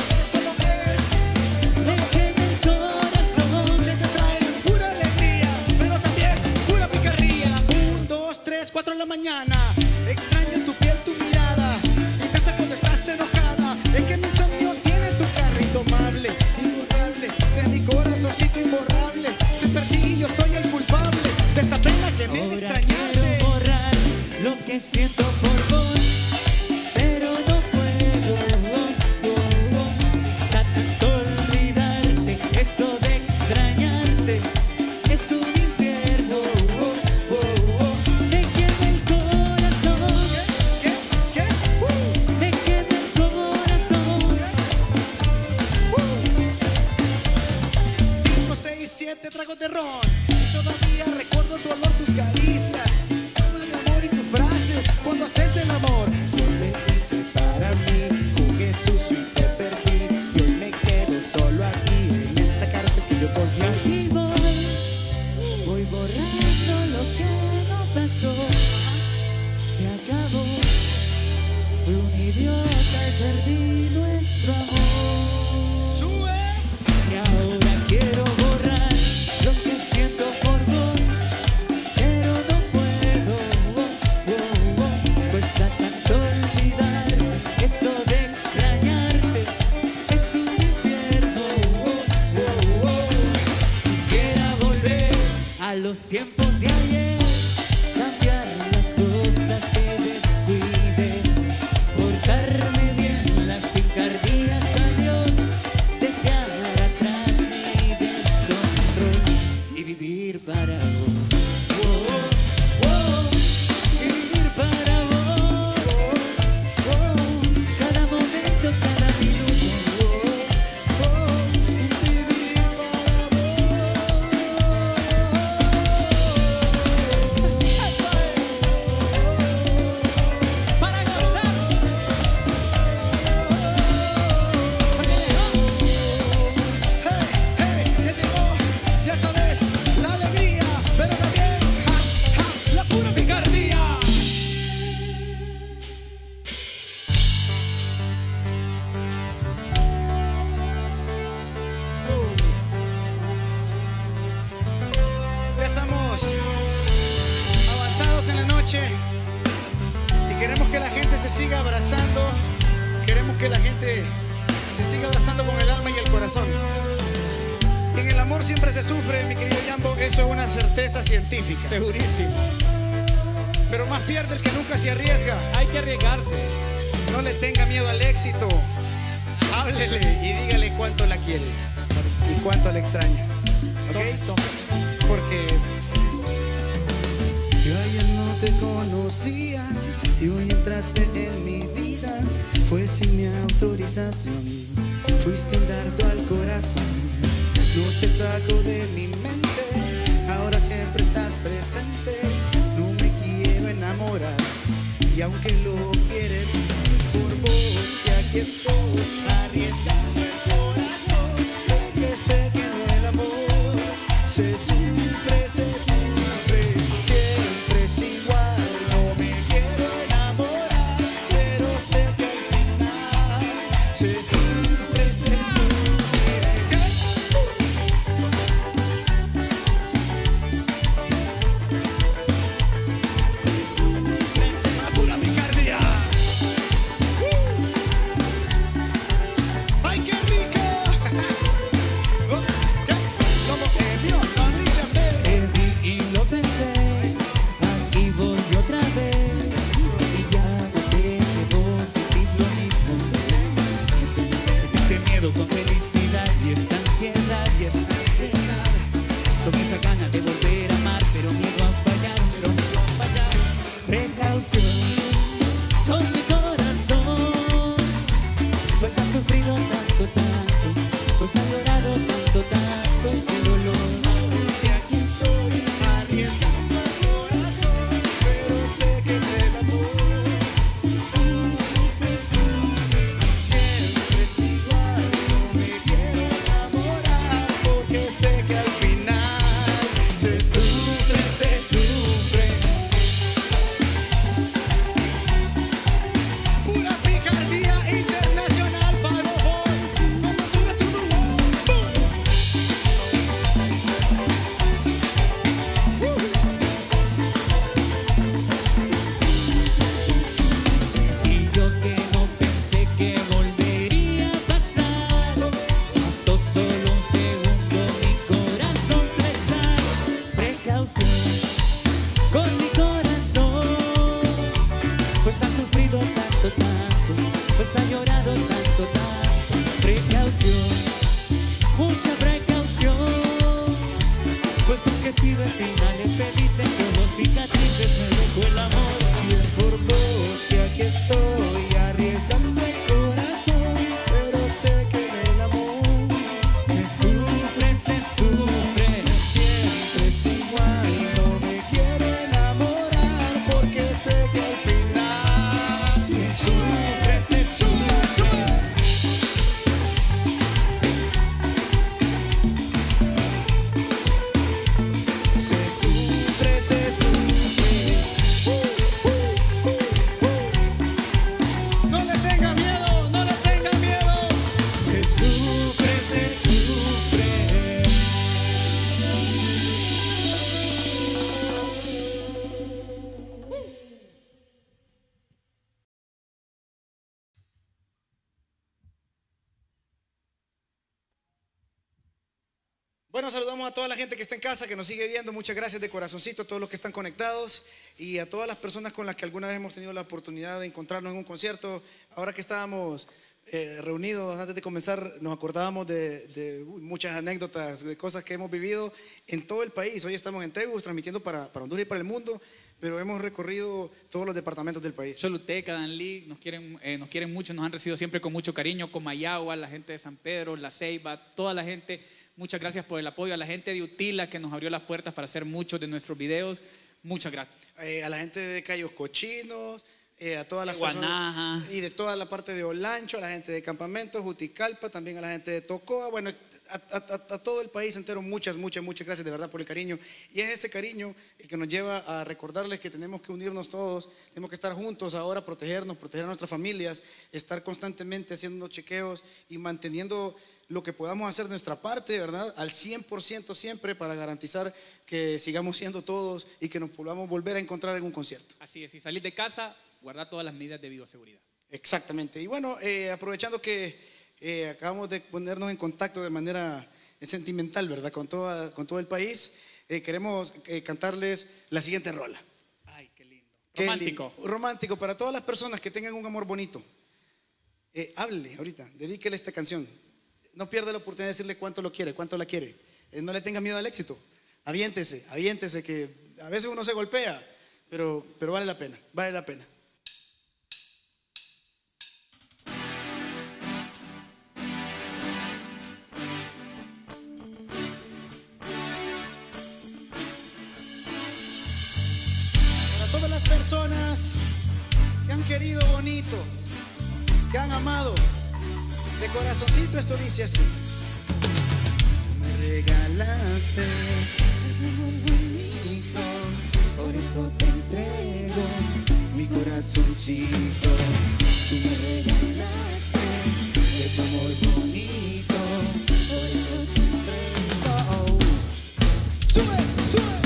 me quema el corazón. Que te traen pura alegría, pero también pura picardía. Un, dos, tres, cuatro de la mañana. Extraño tu piel, tu mirada. Mi casa cuando estás enojada. Es que mi insomnio tiene tu cara indomable, imborrable. De mi corazoncito imborrable. Te perdí y yo soy el culpable de esta pena que me Ahora extrañaste. quiero borrar lo que siento por vos, pero no puedo. Oh, oh, oh. Da tanto olvidarte, esto de extrañarte es un infierno. Oh, oh, oh. Me quema el corazón, ¿Qué? ¿Qué? Uh, me quema el corazón. cinco, seis, siete tragos de ron. Y todavía recuerdo tu olor, tus caricias, tu forma de amor y tus frases cuando haces el amor. Yo te hice para mí, jugué sucio y te perdí. Y hoy me quedo solo aquí en esta cárcel que yo Y construí. aquí voy, voy borrando lo que no pasó. Se acabó, fui un idiota y perdí nuestro amor. Sube. Y ahora quiero borrar lo que siento a los tiempos de ayer. Cambiaron las cosas que descuidé. Portarme bien, las picardías a Dios. Dejar atrás mi descontrol y vivir para vos. Oh, oh, y vivir para vos. Oh, oh, cada momento, cada minuto. Oh, oh, vivir para Para gozar. Hey, hey, ya llegó, ya sabes, la alegría, pero también ja, ja, la pura picardía. Ya estamos avanzados en la noche y queremos que la gente se siga abrazando. Queremos que la gente se siga abrazando con el alma y el corazón. En el amor siempre se sufre, mi querido Jambo, eso es una certeza científica. Segurísimo. Pero más pierde el que nunca se arriesga. Hay que arriesgarse. No le tenga miedo al éxito. Háblele y dígale cuánto la quiere y cuánto la extraña. ¿Ok? Porque yo ayer no te conocía y hoy entraste en mi vida. Fue sin mi autorización, fuiste un dardo al corazón. No te saco de mi mente, ahora siempre estás presente. No me quiero enamorar y aunque lo quieres, es por vos que aquí estoy arriesgando el corazón. Porque sé que no el amor se sufre, se sufre, siempre es igual. No me quiero enamorar, pero sé que al final se sufre, se sufre. La pura picardía. ¡Ay, qué rico! Oh, ¿qué? Como que vio con Richard Bell. Te vi y lo pensé, aquí voy otra vez. Y ya noté que vos sentís lo mismo. Es este miedo con felicidad y esta ansiedad y esta ansiedad. Son esas ganas de volver a amar, pero miedo a fallar, pero miedo a fallar. Precaución con mi corazón, pues ha sufrido tanto, tanto, pues ha llorado tanto, tanto este dolor. Y aquí estoy arriesgando el corazón, pero sé que el amor siempre es igual. No me quiero enamorar porque sé que al final se sufre, se sufre. Pura picardía internacional para vos. Como tú eres tu Y yo que no pensé que volvería a pasar, bastó solo un segundo mi corazón flechar. Precaución con mi corazón, pues ha sufrido tanto, tanto, pues ha llorado tanto, tanto. Precaución, mucha precaución, pues porque he sido el final feliz en que los cicatrices me dejó el amor. Y es por vos que aquí estoy arriesgando el corazón, pero sé que el amor Se sufre, se sufre. siempre es igual. No me quiero enamorar porque sé que al final se sufre, se sufre. Se sufre, se sufre. Uh, uh, uh, uh. Bueno, saludamos a toda la gente que está en casa, que nos sigue viendo. Muchas gracias de corazoncito a todos los que están conectados y a todas las personas con las que alguna vez hemos tenido la oportunidad de encontrarnos en un concierto. Ahora que estábamos eh, reunidos antes de comenzar, nos acordábamos de, de uy, muchas anécdotas, de cosas que hemos vivido en todo el país. Hoy estamos en Tegus transmitiendo para, para Honduras y para el mundo, pero hemos recorrido todos los departamentos del país. Choluteca, Danlí, nos quieren, eh, nos quieren mucho, nos han recibido siempre con mucho cariño. Comayagua, la gente de San Pedro, La Ceiba, toda la gente. Muchas gracias por el apoyo. A la gente de Utila que nos abrió las puertas para hacer muchos de nuestros videos. Muchas gracias. Eh, a la gente de Cayos Cochinos, eh, a todas las De Guanaja. personas y de toda la parte de Olancho, a la gente de Campamentos, Juticalpa, también a la gente de Tocoa, bueno, a, a, a, a todo el país entero, muchas, muchas, muchas gracias de verdad por el cariño. Y es ese cariño el que nos lleva a recordarles que tenemos que unirnos todos, tenemos que estar juntos ahora, protegernos, proteger a nuestras familias, estar constantemente haciendo chequeos y manteniendo lo que podamos hacer de nuestra parte, ¿verdad? Al cien por ciento siempre para garantizar que sigamos siendo todos y que nos podamos volver a encontrar en un concierto. Así es, y salir de casa, guardar todas las medidas de bioseguridad. Exactamente. Y bueno, eh, aprovechando que eh, acabamos de ponernos en contacto de manera eh, sentimental, ¿verdad? Con, toda, con todo el país, eh, queremos eh, cantarles la siguiente rola. Ay, qué lindo. Qué Romántico. lindo. Romántico para todas las personas que tengan un amor bonito. Eh, háblele ahorita, dedíquele esta canción. No pierda la oportunidad de decirle cuánto lo quiere, cuánto la quiere. Eh, no le tenga miedo al éxito. Aviéntese, aviéntese, que a veces uno se golpea, pero, pero vale la pena, vale la pena. Para todas las personas que han querido bonito, que han amado de corazoncito, esto dice así. Me regalaste algo bonito, por eso te entrego mi corazoncito. Tú me regalaste de tu amor bonito, por eso te entrego. Sube, sube.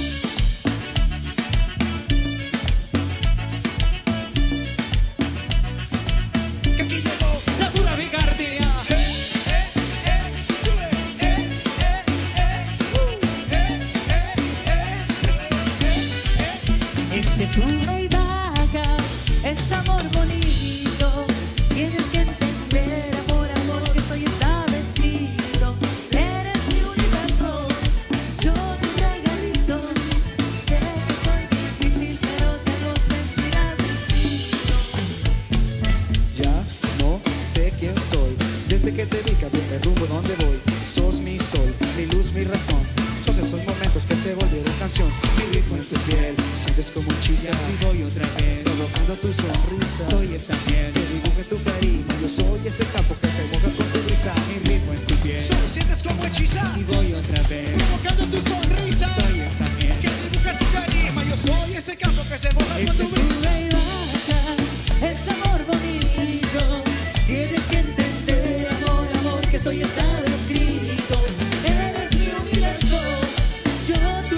Sube y baja, es amor bonito. Tienes que entender, amor, amor, que esto ya estaba escrito. Eres mi universo, yo tu regalito. Sé que soy difícil, pero te hago sentir distinto. Ya no sé quién soy, desde que te vi cambié el rumbo donde voy. Sos mi sol, mi luz, mi razón. Sos esos momentos que se volvieron canción. Mi ritmo en tu piel, sientes como hechiza. Y voy otra vez, provocando tu sonrisa. soy esa piel, Que dibuja tu cariño, yo soy ese campo que se moja con tu brisa. mi ritmo en tu piel. Solo sientes como hechiza, Y voy otra vez, provocando tu sonrisa. soy esa piel. Que dibuja tu carisma, yo soy ese campo que se moja con Este tu brisa. sube y baja, es amor bonito. Tienes que entender, amor, amor, que esto ya estaba escrito. Eres mi universo, yo tu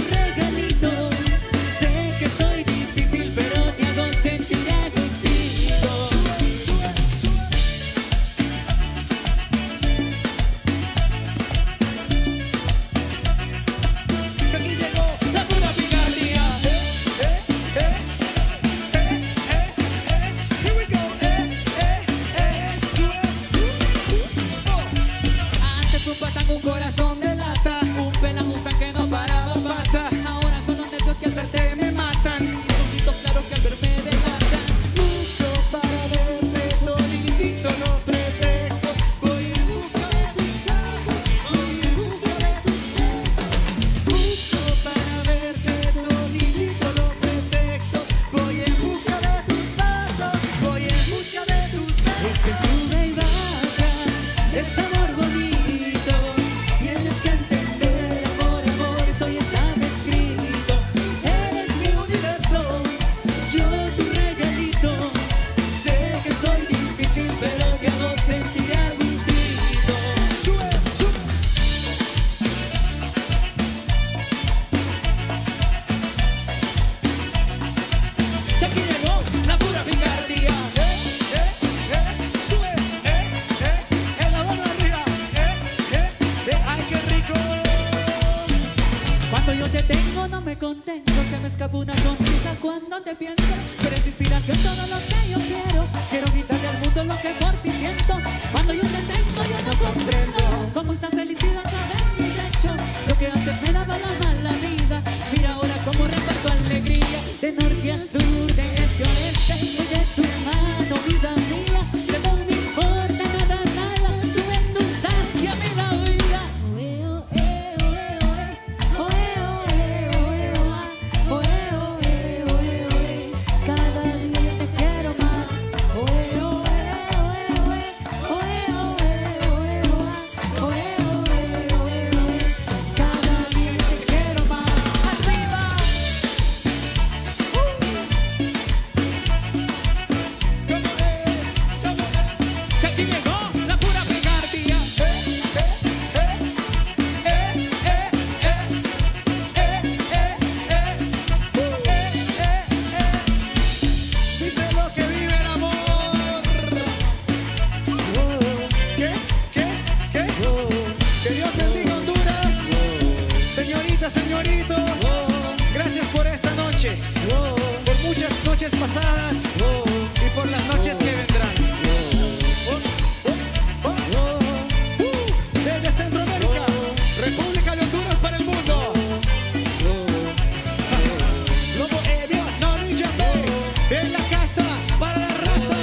regalito. Sé que soy difícil, pero te hago sentir agustito. Cuando yo te tengo no me contengo, se me escapa una sonrisa cuando te pienso. Pero es inspiración todo lo que yo quiero. Quiero gritarle al mundo lo que por ti siento. Cuando yo te tengo yo no comprendo cómo esta felicidad cabe en mi pecho. Lo que antes me daba la mala vida, mira ahora cómo reparto alegría. De norte a sur, de este a oeste, voy de tu mano, vida mía. Que no me importa nada, nada, tú endulzaste a mí la vida. Cada día te quiero más. Cada día te quiero más. ¡Arriba! Que aquí llegó la pura picardía. Dice lo que vive el amor. ¿Qué? ¿Qué? ¿Qué? Que Dios bendiga Honduras. Señoritas, señoritos, gracias por esta noche, por muchas noches pasadas y por las noches que vendrán. Desde Centroamérica, República de Honduras para el mundo. Lobo Ebio, no Ninja Bay, de la casa para la raza.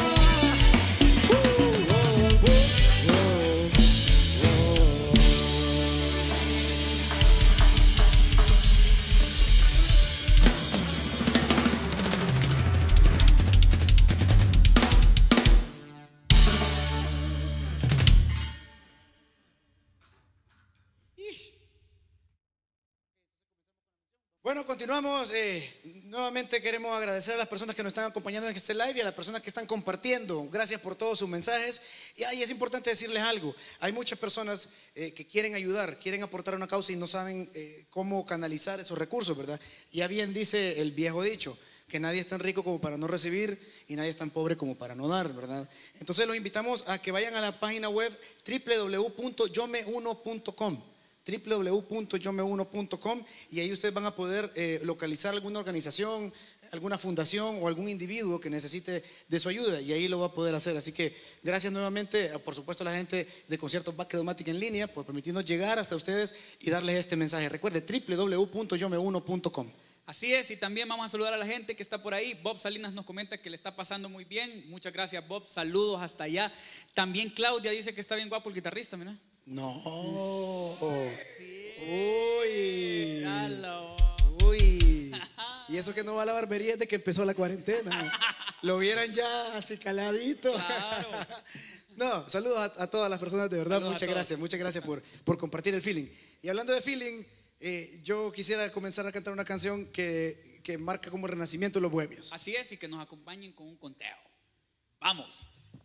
Bueno, continuamos. Eh, nuevamente queremos agradecer a las personas que nos están acompañando en este live y a las personas que están compartiendo. Gracias por todos sus mensajes. Y ahí es importante decirles algo. Hay muchas personas eh, que quieren ayudar, quieren aportar a una causa y no saben eh, cómo canalizar esos recursos, ¿verdad? Ya bien dice el viejo dicho, que nadie es tan rico como para no recibir y nadie es tan pobre como para no dar, ¿verdad? Entonces los invitamos a que vayan a la página web doble u doble u doble u punto yo me uno punto com. doble u doble u doble u punto yo me uno punto com y ahí ustedes van a poder eh, localizar alguna organización, alguna fundación o algún individuo que necesite de su ayuda y ahí lo va a poder hacer. Así que gracias nuevamente, por supuesto, a la gente de Conciertos Bacredomatic en línea por permitirnos llegar hasta ustedes y darles este mensaje. Recuerde, doble u doble u doble u punto yo me uno punto com. Así es, y también vamos a saludar a la gente que está por ahí. Bob Salinas nos comenta que le está pasando muy bien. Muchas gracias, Bob. Saludos hasta allá. También Claudia dice que está bien guapo el guitarrista, mira. No. Sí. Uy. Míralo. Uy. Y eso que no va a la barbería desde que empezó la cuarentena. Lo vieran ya así caladito. Claro. No, saludos a, a todas las personas, de verdad. Saludos a muchas todos. gracias, muchas gracias por, por compartir el feeling. Y hablando de feeling, eh, yo quisiera comenzar a cantar una canción que, que marca como el renacimiento de los bohemios. Así es, y que nos acompañen con un conteo. Vamos.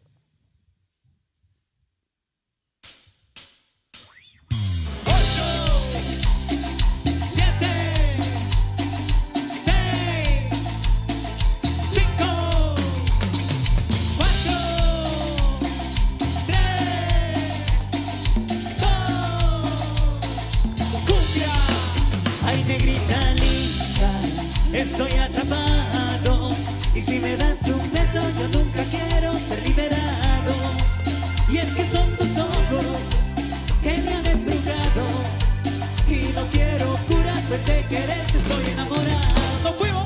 Negrita linda, estoy atrapado y si me das un beso yo nunca quiero ser liberado. Y es que son tus ojos que me han embrujado y no quiero curar de quererte, estoy enamorado. ¡Nos fuimos!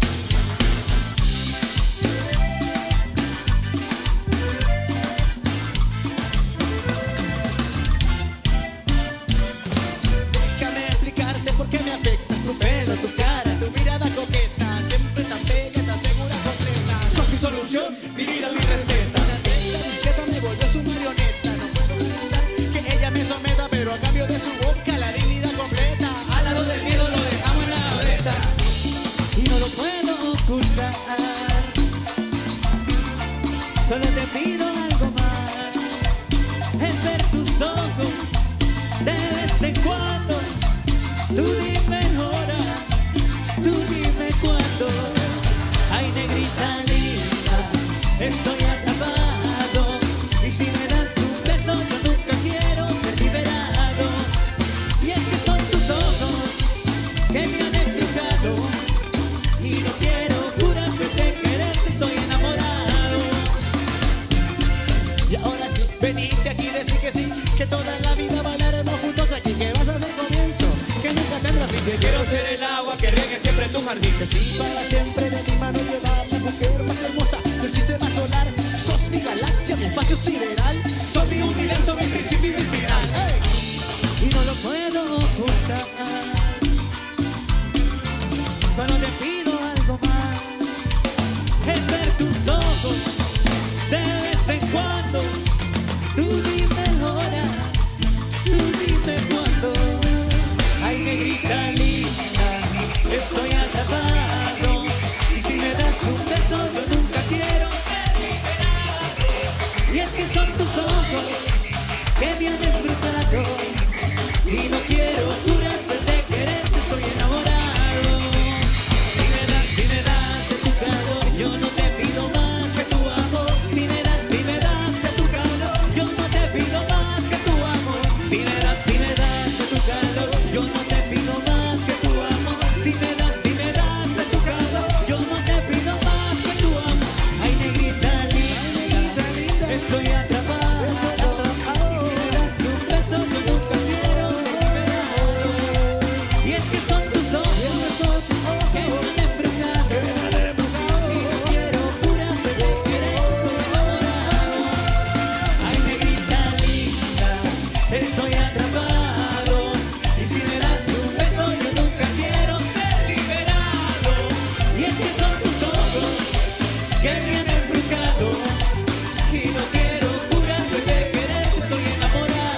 ¿Por qué me afectas? Tu pelo, tu cara, tu mirada coqueta, siempre tan bella, tan segura, completa. Sos mi solución, mi vida, mi receta. La tela disqueta me volvió su marioneta. No puedo pensar que ella me someta, pero a cambio de su boca la dignidad completa. Al lado del miedo lo dejamos en la gaveta y no lo puedo ocultar. Solo te pido algo más, es ver tus ojos de vez en cuando. Tú dime ahora, tú dime cuándo. Ay, negrita linda, estoy atrapado y si me das un beso yo nunca quiero ser liberado. Y es que son tus ojos que me han embrujado. Y no quiero curas que de quererte estoy enamorado. Y ahora sí, veniste aquí, decir que sí, que toda la vida bailaremos juntos aquí, que vas a hacer comienzo, que nunca tendrás fin, que Quiero ser el agua que riegue siempre tu jardín. que sí, para siempre de mi mano llevar la mujer más hermosa del sistema solar. Sos mi galaxia, mi espacio sideral. Sos mi universo, mi principio y mi final. ¡Ey! Y no lo puedo ocultar. Solo te pido algo más. Es ver tus ojos de vez en cuando. Tú dime hora, tú dime cuándo. Ay, negrita linda, estoy atrapado. Y si me das un beso, yo nunca quiero ser liberado. Y es que son tus ojos que me han embrujado. Y no quiero curarte de quererte, estoy enamorado. Si me das, si me das de tu calor, yo no te pido más que tu amor. Si me das, si me das de tu calor, yo no te pido más que tu amor. Si me das, si me das de tu calor, yo no te pido más que tu amor. Si me das, si me das de tu calor, yo no te pido más que tu amor. Ay, negrita linda, estoy atrapado. Estoy atrapado. Si me das un beso, yo nunca quiero liberado. Y es que son tus ojos Y es que son tus ojos que me han embrujado. que me han embrujado. Y no quiero curarte de quererte enamorado. Ay, negrita linda, estoy atrapado. Y si me das un beso, yo nunca quiero ser liberado. Y es que son tus ojos que me han embrujado. Y no quiero curarte de quererte, estoy enamorado.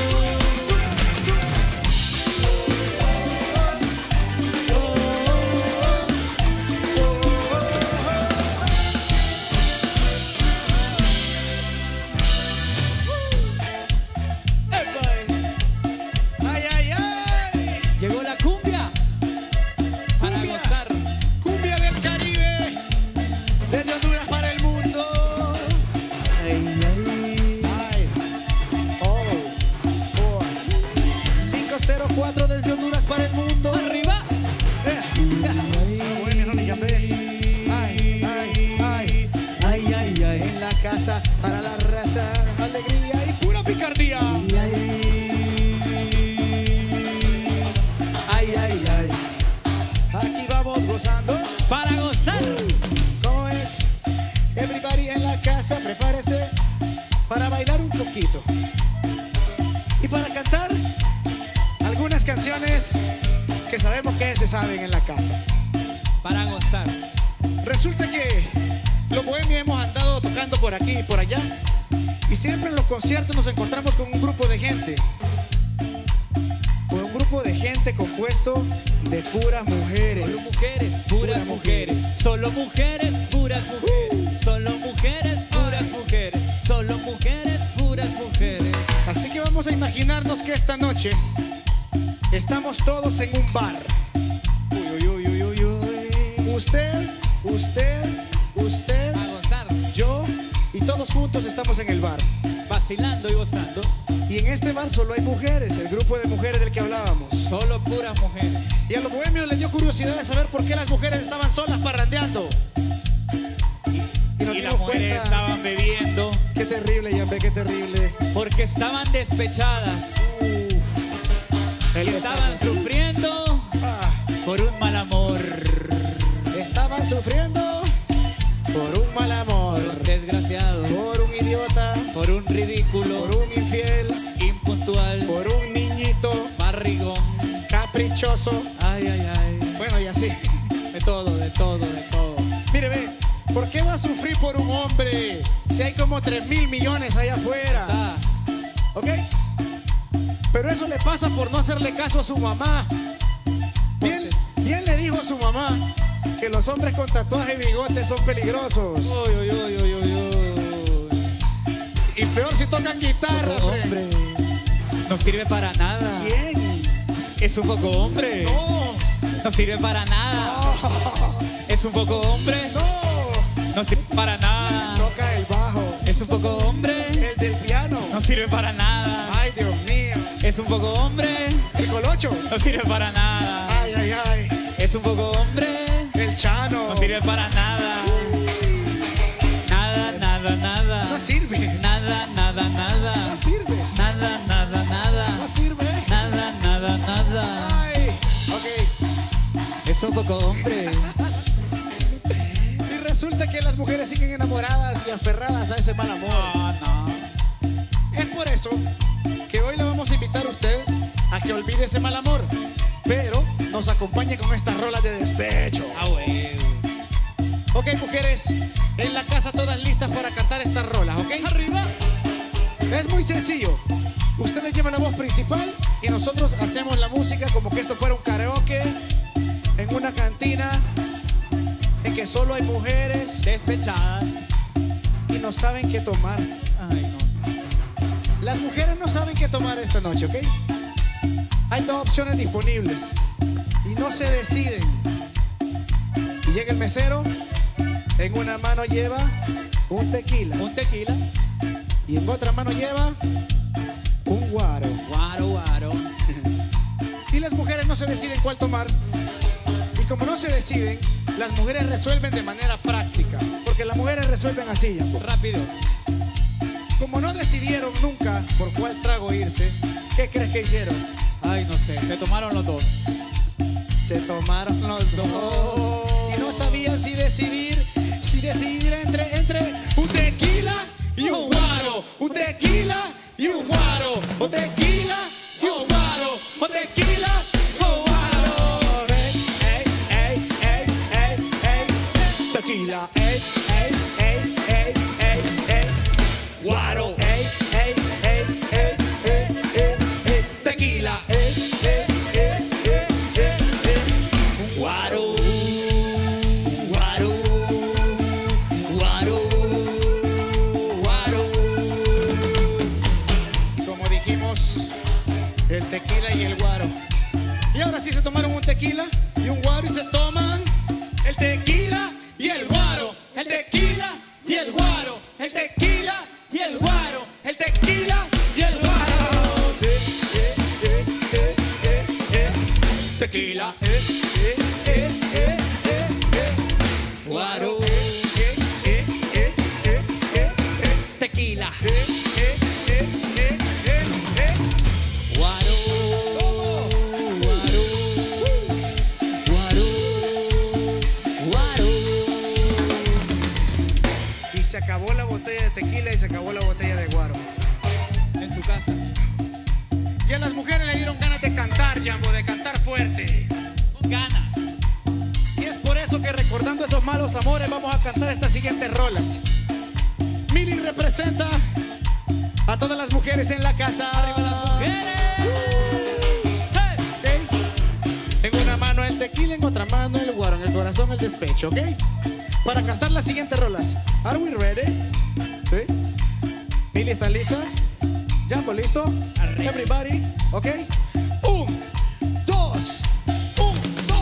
¡Ay, ay, ay! Llegó la cumbia para Cumbia. gozar. Cumbia del Caribe, desde Honduras para el mundo. Ay, ay. Ay, oh, four, cinco cero cuatro desde Honduras para el mundo. Arriba. Eh, ya. Solo bohemia, no ni llamé. Ay, ay, ay. Ay, ay, ay. En la casa para la raza, alegría y pura picardía. Ay, ay, ay. Aquí vamos gozando. Para gozar. ¿Cómo es? Everybody en la casa, prepárese para bailar un poquito. Y para cantar algunas canciones que sabemos que se saben en la casa. Para gozar. Resulta que los bohemios hemos andado tocando por aquí y por allá. Y siempre en los conciertos nos encontramos con un grupo de gente. Con un grupo de gente compuesto de puras mujeres. Solo mujeres, puras mujeres. Solo mujeres, puras mujeres. Solo mujeres, puras mujeres. Solo mujeres, puras mujeres. Así que vamos a imaginarnos que esta noche estamos todos en un bar. Uy, uy, uy, uy, uy. Usted, usted, usted, A gozar. yo y todos juntos estamos en el bar. Vacilando y gozando. Y en este bar solo hay mujeres, el grupo de mujeres del que hablábamos. Solo puras mujeres. Y a los bohemios les dio curiosidad de saber por qué las mujeres estaban solas parrandeando. Y, nos Y las dimos mujeres cuenta- estaban bebiendo Qué terrible, Yambe, qué terrible. porque estaban despechadas Uf. y El estaban beso. sufriendo Ah, por un mal amor. estaban sufriendo por un mal amor, Por un desgraciado, por un idiota, por un ridículo, por un infiel, impuntual, por un niñito barrigón. caprichoso. Ay, ay, ay. Bueno, y así. De todo, de todo, de todo. Mire, ve, ¿por qué va a sufrir por un hombre si hay como tres mil millones allá afuera? Ah, ¿Ok? Pero eso le pasa por no hacerle caso a su mamá. ¿Quién, quién le dijo a su mamá que los hombres con tatuaje y bigotes son peligrosos? uy, uy, uy, uy, uy, uy. Y peor si tocan guitarra, Poco Fred. hombre. No sirve para nada. ¿Quién? Es un poco hombre. No, No sirve para nada. Es un poco hombre. no. No sirve para nada. Toca el bajo. Es un poco hombre. El del piano. No sirve para nada. Ay, Dios mío. Es un poco hombre. El colocho. No sirve para nada. Ay, ay, Es un poco hombre. El Chano. No sirve para nada. Nada, nada, nada. No sirve. Nada, nada, nada. No sirve. Nada, nada, nada. No sirve. Nada, nada, nada. Ay, ok. Es un poco hombre. Y resulta que las mujeres siguen enamoradas y aferradas a ese mal amor. No, no. Es por eso que hoy le vamos a invitar a usted a que olvide ese mal amor, pero nos acompañe con estas rolas de despecho. Ah, güey. Ok, mujeres, en la casa todas listas para cantar estas rolas, ¿ok? Arriba. Es muy sencillo. Ustedes llevan la voz principal y nosotros hacemos la música como que esto fuera un karaoke en una cantina en que solo hay mujeres Despechadas. y no saben qué tomar. Ay, no. Las mujeres no saben qué tomar esta noche, ¿ok? Hay dos opciones disponibles y no se deciden. Y llega el mesero, en una mano lleva un tequila Un tequila. y en otra mano lleva un guaro. Guaro, guaro. Y las mujeres no se deciden cuál tomar. Y como no se deciden, las mujeres resuelven de manera práctica. Porque las mujeres resuelven así, ya. Rápido. Como no decidieron nunca por cuál trago irse, ¿qué crees que hicieron? Ay, no sé. Se tomaron los dos. Se tomaron los dos y no sabían si decidir, si decidir entre, entre un tequila y un guaro, un tequila y un guaro, un tequila y un guaro, un tequila y un guaro. Ey, ey, ey, ey, ey, tequila, ey, ey, ey, ey, ey, ey, guaro, ey, ey, ey, ey, ey, ey, ey, tequila, ey, ey, ey, ey, ey, ey, guaro, guaro, guaro, guaro. Como dijimos, el tequila y el guaro. Y ahora sí se tomaron un tequila y un guaro y se toman el tequila y el guaro, el tequila y el guaro, el tequila y el guaro, el tequila y el guaro. Sí, eh, eh, eh, eh, eh. Tequila, eh, eh, eh, eh, eh, eh. Guaro, eh, eh, eh, eh, eh, eh, eh. Tequila. Eh, eh, eh, eh, eh, eh. Guaro. Guaro. Guaro. Guaro. Y se acabó la botella de tequila y se acabó la botella de guaro. En su casa. Y a las mujeres le dieron ganas de cantar, Jambo, de cantar fuerte. Con ganas. Y es por eso que recordando esos malos amores vamos a cantar estas siguientes rolas. Mili representa a todas las mujeres en la casa. ¡Hey! ¿Ok? En una mano el tequila, en otra mano el guaro, en el corazón el despecho, ¿ok? Para cantar las siguientes rolas. Are we ready? ¿Sí? Mili, ¿estás lista? Jambo, ¿listo? Arriba. Everybody, ¿ok? Un, dos, un, dos.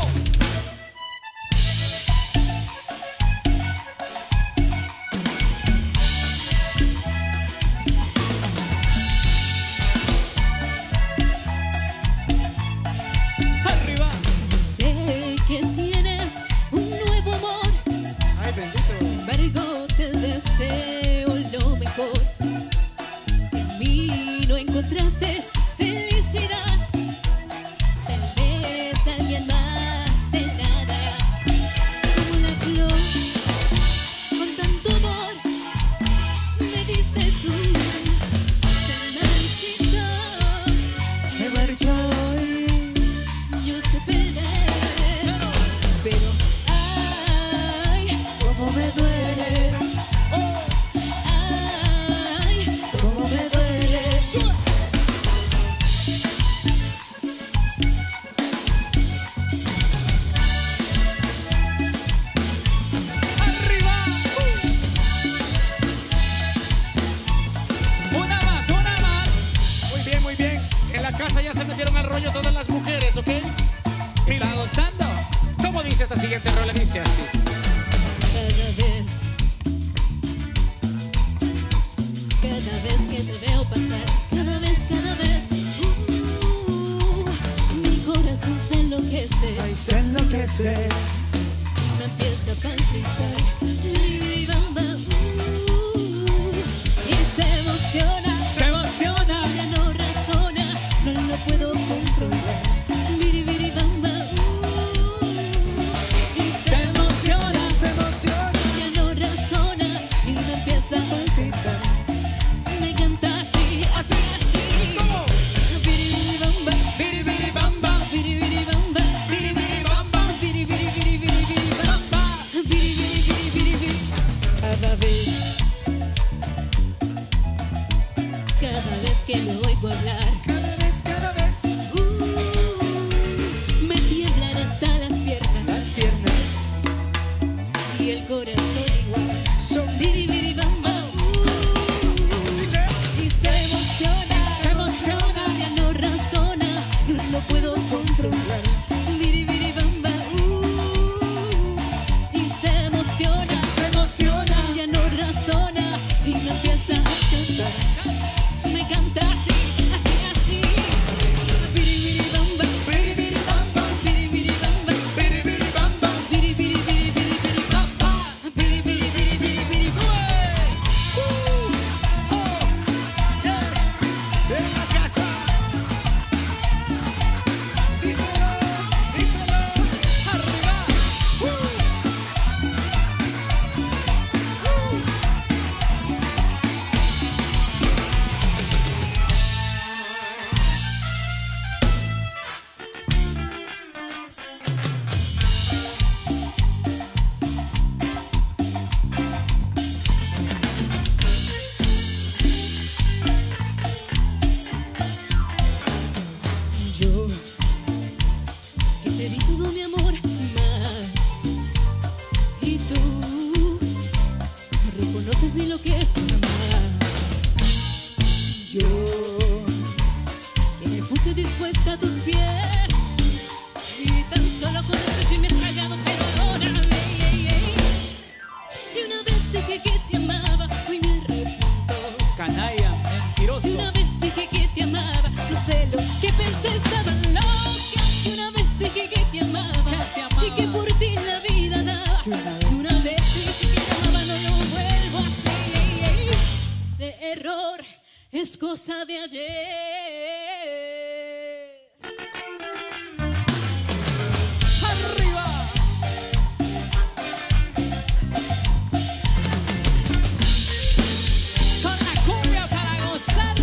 Arriba. Sé que tienes un nuevo amor, Ay, bendito. sin embargo te deseo lo mejor. Si en mí no encontraste felicidad, tal vez alguien más te la dará. Como la flor, con tanto amor, me diste tú, se marchitó. Me marchó hoy. Yo sé perder, pero ay, Cómo me duele. ay, Cómo me duele. Arriba. Una más, una más. Muy bien, muy bien. En la casa ya se metieron al rollo todas las mujeres, ¿ok? Mili, ¿Está gozando? ¿cómo dice esta siguiente rola? Dice así. cada vez, cada vez que te veo pasar, cada vez, cada vez, uh, mi corazón se enloquece. enloquece, Ay, se enloquece. me empieza a palpitar. Biribiri bam bam, uh, y se emociona, Se emociona. ya no razona, no lo puedo controlar. Biribiri bam bam, uh, y se Se emociona. Se emociona. ya no razona y me empieza a palpitar. Me canta así, así, así. ¿Cómo? Biribiri bam bam, Biribiri bam bam. biribiri bam bam, Biribiri bam bam. biribiri biribiri bam bam, biribiri biribiri. Cada vez, cada vez que lo oigo hablar, Cada vez, cada vez. uh, me tiemblan hasta las piernas Las piernas y el corazón igual. son. Biribiri bam bam, uh, Dice. y se emociona, Se emociona. ya no razona, no lo puedo controlar. Biribiri bam bam, uh, y se emociona, Se emociona. ya no razona y me empieza a cantar. Me canta así, así, así. Biribiri bam bam, Biribiri bam bam. biribiri bam bam, Biribiri bam bam. biribiri biribiri bam bam, biribiri biribiri bam. En la casa. Díselo, díselo. Arriba. Yo, que te di todo mi amor más, y tú no reconoces ni lo que es amar. Yo, que me puse dispuesta a tus pies, y tan solo con el precio me he tragado, pero ahora, ey, ey, ey. Si una vez dije que te amaba, hoy me arrepiento. Canalla, mentiroso. Si una vez dije que te amaba, no sé lo que pensé, estaba loca. Si una vez dije que te amaba, Que te amaba. y que por ti la vida daba. Si una vez dije que te amaba, no lo vuelvo a hacer. Ese error es cosa de ayer. Arriba. Con la cumbia para gozar.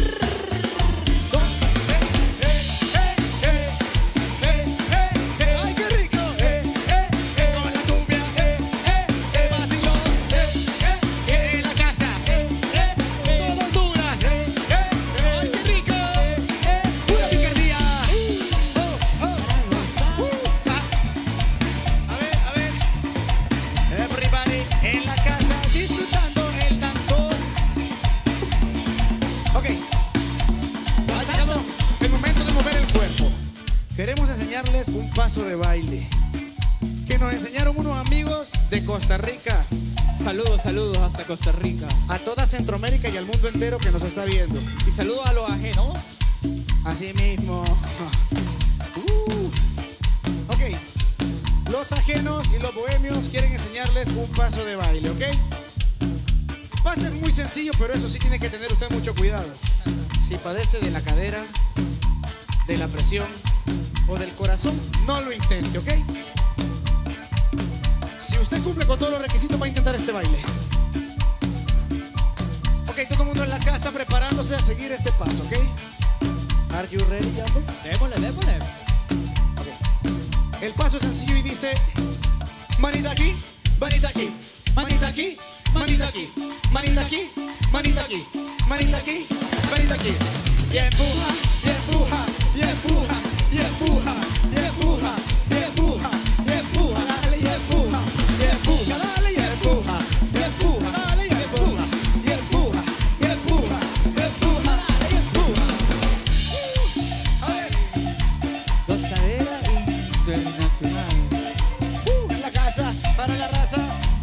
Ay, qué rico. Con la cumbia. Vacilón. En la casa. Todo dura. Ay, qué rico. Pura picardía. A ver, a ver. Everybody en la casa disfrutando el danzón. Ok. Llegamos el momento de mover el cuerpo. Queremos enseñarles un paso de baile que nos enseñaron unos amigos de Costa Rica, Saludos, saludos hasta Costa Rica. a toda Centroamérica y al mundo entero que nos está viendo. Y saludos a los ajenos. Así mismo. Uh. Ok. Los ajenos y los bohemios quieren enseñarles un paso de baile, ¿ok? Paso es muy sencillo, pero eso sí tiene que tener usted mucho cuidado. Si padece de la cadera, de la presión o del corazón, no lo intente, ¿ok? Si usted cumple con todos los requisitos, va a intentar este baile. Ok, todo el mundo en la casa preparándose a seguir este paso, ¿ok? Are you ready, Jambo? Démosle, démosle. El paso es sencillo y dice: manita aquí, manita aquí, manita aquí, manita aquí, manita aquí, manita aquí, manita aquí, manita aquí. Y empuja, y empuja, y empuja, y empuja, y empuja, y empuja, y empuja, dale y empuja, y empuja, dale y empuja, y empuja, dale y empuja, y empuja, y empuja, y empuja, dale y empuja. Uh, a ver. Gozadera internacional. Uh, en la casa, para la raza.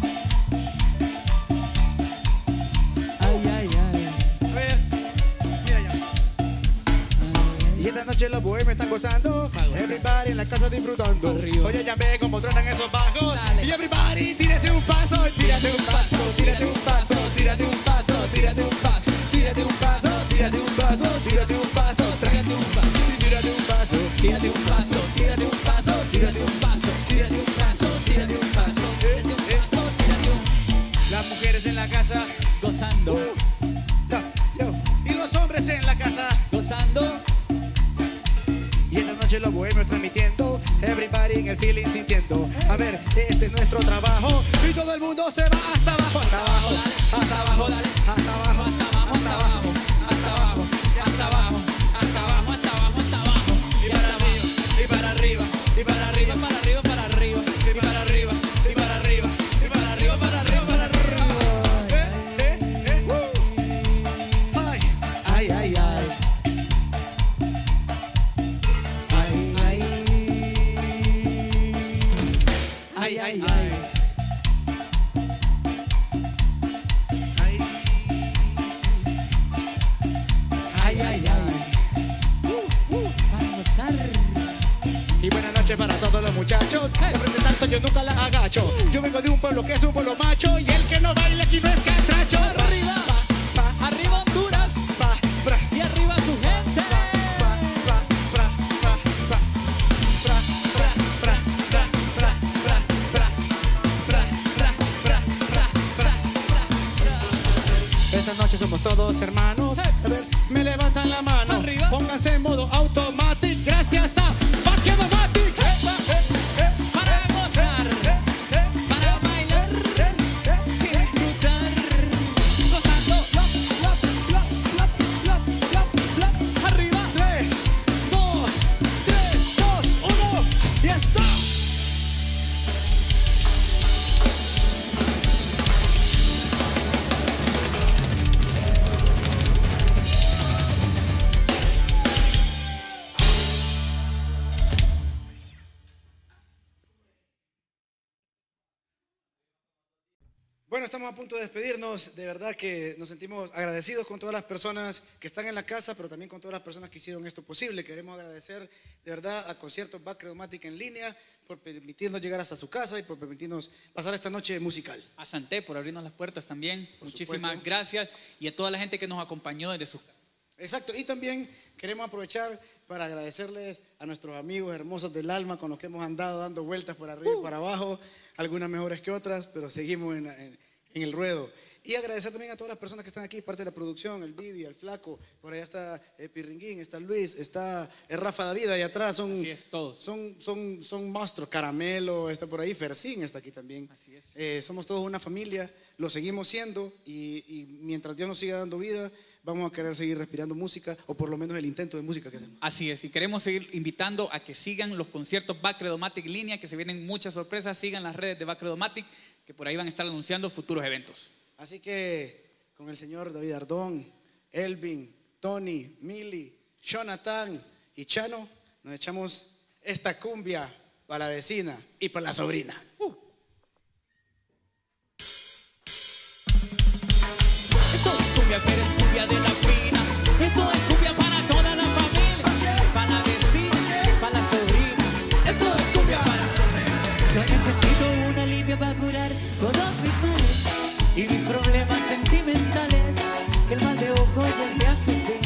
Ay, ay, ay. A ver, mira ya. Y esta noche la bohemia está gozando. Everybody en la casa disfrutando. Arriba. Oye, ya ve cómo tratan esos bajos. Dale. Y everybody, tírese un paso, tírate un paso, tírate un paso, tírate un paso, tírate un paso, tírate un paso, tírate un paso, tírate un paso, tírate un paso, tírate un paso, Tírate un paso, tírate un paso, tírate un paso, tírate un paso, tírate un paso, tírate un paso, tírate un. las mujeres en la casa. Gozando, Yo, yo. Y los hombres en la casa. gozando. Y esta noche los bohemios transmitiendo. Everybody en el feeling sintiendo. A ver, este es nuestro trabajo. Y todo el mundo se va hasta abajo, hasta abajo, hasta abajo, Dale. hasta abajo, Hasta abajo, hasta abajo, hasta abajo, hasta abajo, hasta abajo, hasta abajo, hasta abajo. Y para arriba, y para arriba, y para arriba, Para arriba, para arriba, y para arriba, y para arriba, y para arriba, para arriba, para arriba. Eh, eh, eh. Uh. Ay, Ay, ay, ay. Ay, ay. Ay, ay, ay. ay. Ay, ay, ay. Uh, uh. Para gozar. Y buenas noches para todos los muchachos. De frente tanto yo nunca la agacho. Yo vengo de un pueblo que es un pueblo macho. Y el que no baila aquí no es catracho. Arriba, Pa, pa, arriba Honduras pa, fra, y arriba su gente. pa, fra, fra, fra, fra, fra, fra, fra, fra, fra, fra, fra, fra, fra, fra, fra, fra. Esta noche somos todos hermanos. A ver, me levantan la mano. Arriba. Pónganse en modo automático. Gracias a Baquedomatic. Para gozar, para bailar y disfrutar. Gozando. Arriba. tres, dos, tres, dos, uno. ¡Y está! Bueno, estamos a punto de despedirnos. De verdad que nos sentimos agradecidos con todas las personas que están en la casa, pero también con todas las personas que hicieron esto posible. Queremos agradecer de verdad a Conciertos Bad Credomatic en línea por permitirnos llegar hasta su casa y por permitirnos pasar esta noche musical. A Santé por abrirnos las puertas también. Por Muchísimas supuesto. gracias. Y a toda la gente que nos acompañó desde sus Exacto, y también queremos aprovechar para agradecerles a nuestros amigos hermosos del alma con los que hemos andado dando vueltas por arriba y para abajo, algunas mejores que otras, pero seguimos en, en- en el ruedo. Y agradecer también a todas las personas que están aquí, parte de la producción, el Vivi, el Flaco, por allá está eh, Pirringuín, está Luis, está eh, Rafa David, allá atrás, son, Así es, todos. son, son, son monstruos, Caramelo está por ahí, Fercín está aquí también. Así es. Eh, somos todos una familia, lo seguimos siendo y, y mientras Dios nos siga dando vida, vamos a querer seguir respirando música, o por lo menos el intento de música que hacemos. Así es, y queremos seguir invitando a que sigan los conciertos Bad Credomatic en línea, que se vienen muchas sorpresas. Sigan las redes de Bad Credomatic, que por ahí van a estar anunciando futuros eventos. Así que con el señor David Ardón, Elvin, Tony, Mili, Jonathan y Chano, nos echamos esta cumbia para la vecina y para la sobrina. Esto es cumbia, pero es cumbia de la fina. Esto es cumbia para toda la familia, para la vecina, para la sobrina. Esto es cumbia para Yo necesito una limpia para curar todos mis males y mis problemas sentimentales. Que el mal de ojo llegue a su fin.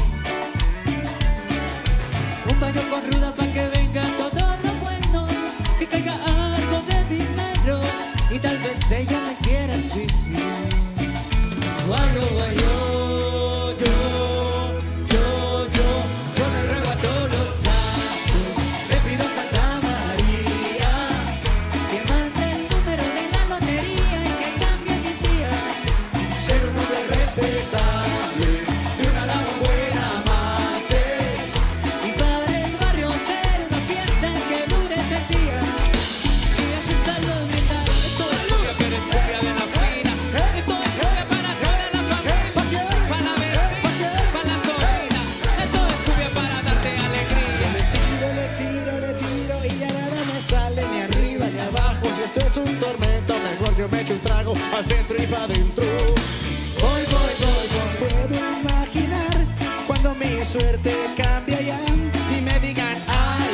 Un baño con ruda para que venga todo lo bueno y caiga algo de dinero y tal vez ella me quiera así. Guayo, guayo, yo, yo, yo, yo le ruego a todos los santos, le pido a Santa María que mande el número de la lotería y que cambie mi día. Ser un hombre respetable, de una dama buena amante, y para el barrio ser una fiesta que dure ese día. Y así salud brindar. Esto es cumbia, pero es cumbia de la fina. Esto es cumbia para toda la familia, para la vecina, para la sobrina. Esto es cumbia para darte alegría. Le tiro, le tiro, le tiro y ya nada me sale ni arriba ni abajo. Si esto es un tormento, mejor yo me echo un trago al centro y pa' adentro. Voy, voy, voy, voy. Puedo imaginar cuando mi suerte cambia ya y me digan, ay,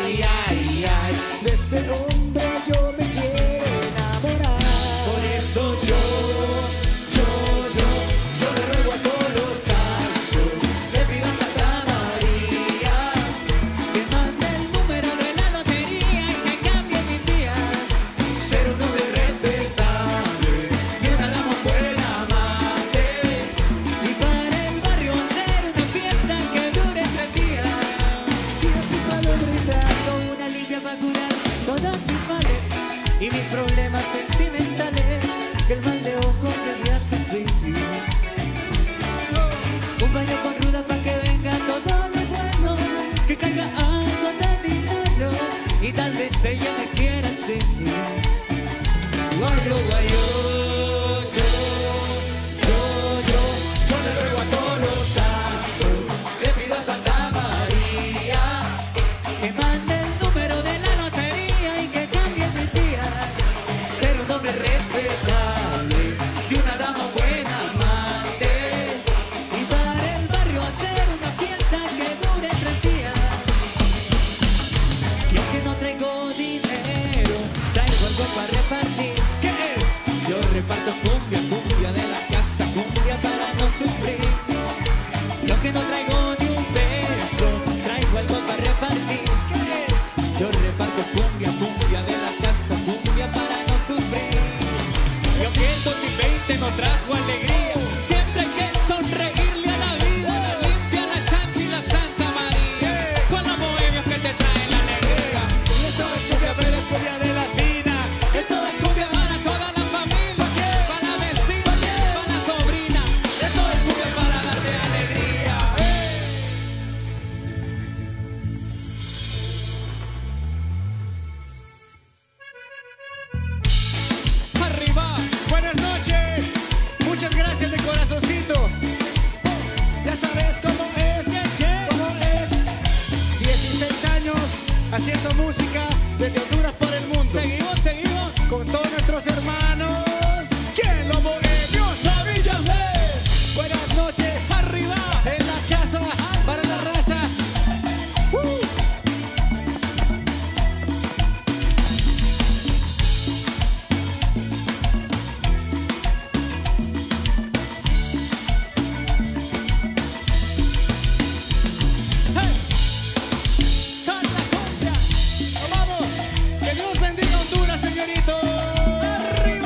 problemas sentimentales que el mal de ojo debía sufrir. Un baño con ruda para que venga todo lo bueno, que caiga algo de dinero y tal vez ella me quiera seguir. Guayo, guayo, yo, yo, yo, yo le ruego a todos los santos, le pido a Santa María que mande el número de la lotería y que cambie mi día, ser un hombre respetable y una dama buena amante, y para el barrio hacer una fiesta que dure tres días. Y es que no traigo dinero, traigo algo para repartir. ¿Qué es? Yo reparto cumbia, cumbia de la casa, cumbia para no sufrir. Yo que no traigo ni un peso, traigo algo para repartir. ¿Qué es? Yo reparto cumbia, cumbia de la casa, cumbia para no sufrir. Yo que el dos mil veinte no trajo alegría, siempre hay que sonreírle a la vida. Limpia la chancha y la Santa María, con los bohemios que te traen la alegría. Y esto es cumbia, pero es cumbia de la fina. Esto es cumbia para toda la familia, para la vecina, para la sobrina. Esto es cumbia para darte alegría. Arriba, buenas noches. Muchas gracias de corazoncito. Ya sabes cómo es, cómo es. dieciséis años haciendo música desde Honduras por el mundo. Seguimos, seguimos. Con todos nuestros hermanos. ¿Quién lo bohemios? La Villa B. Buenas noches. Arriba. En la casa para la raza. Uh. Con la cumbia. Vamos. Que Dios bendiga Honduras, señorito. Arriba.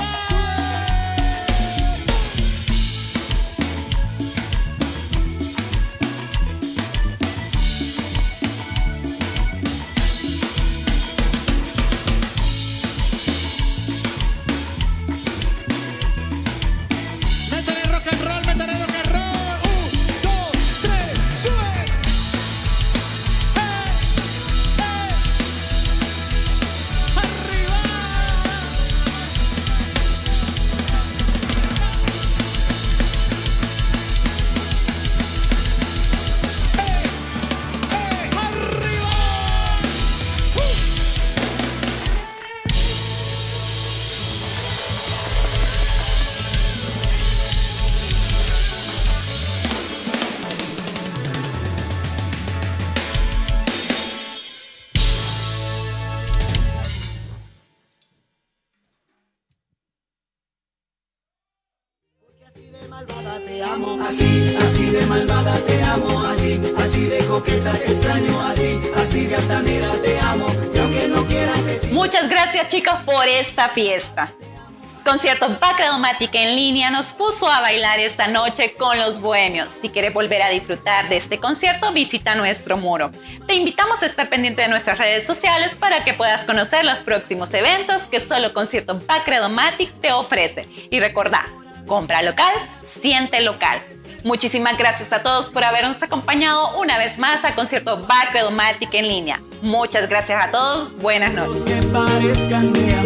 Métale rock and roll, métale rock and roll. Un, dos, tres, sube. ¡Eh! ¡Eh! ¡Arriba! ¡Eh! ¡Eh! ¡Arriba! ¡Uh! Así de malvada te amo, así, así de malvada te amo, así, así de coqueta te extraño, así, así de altanera te amo, y aunque no quieras decir... Muchas gracias, chicos, por esta fiesta. Concierto Bacredomatic en línea nos puso a bailar esta noche con los bohemios. Si quieres volver a disfrutar de este concierto, visita nuestro muro. Te invitamos a estar pendiente de nuestras redes sociales para que puedas conocer los próximos eventos que solo Concierto Bacredomatic te ofrece. Y recordá, compra local, siente local. Muchísimas gracias a todos por habernos acompañado una vez más a Concierto Bacredomatic en línea. Muchas gracias a todos. Buenas noches. Que parezcan de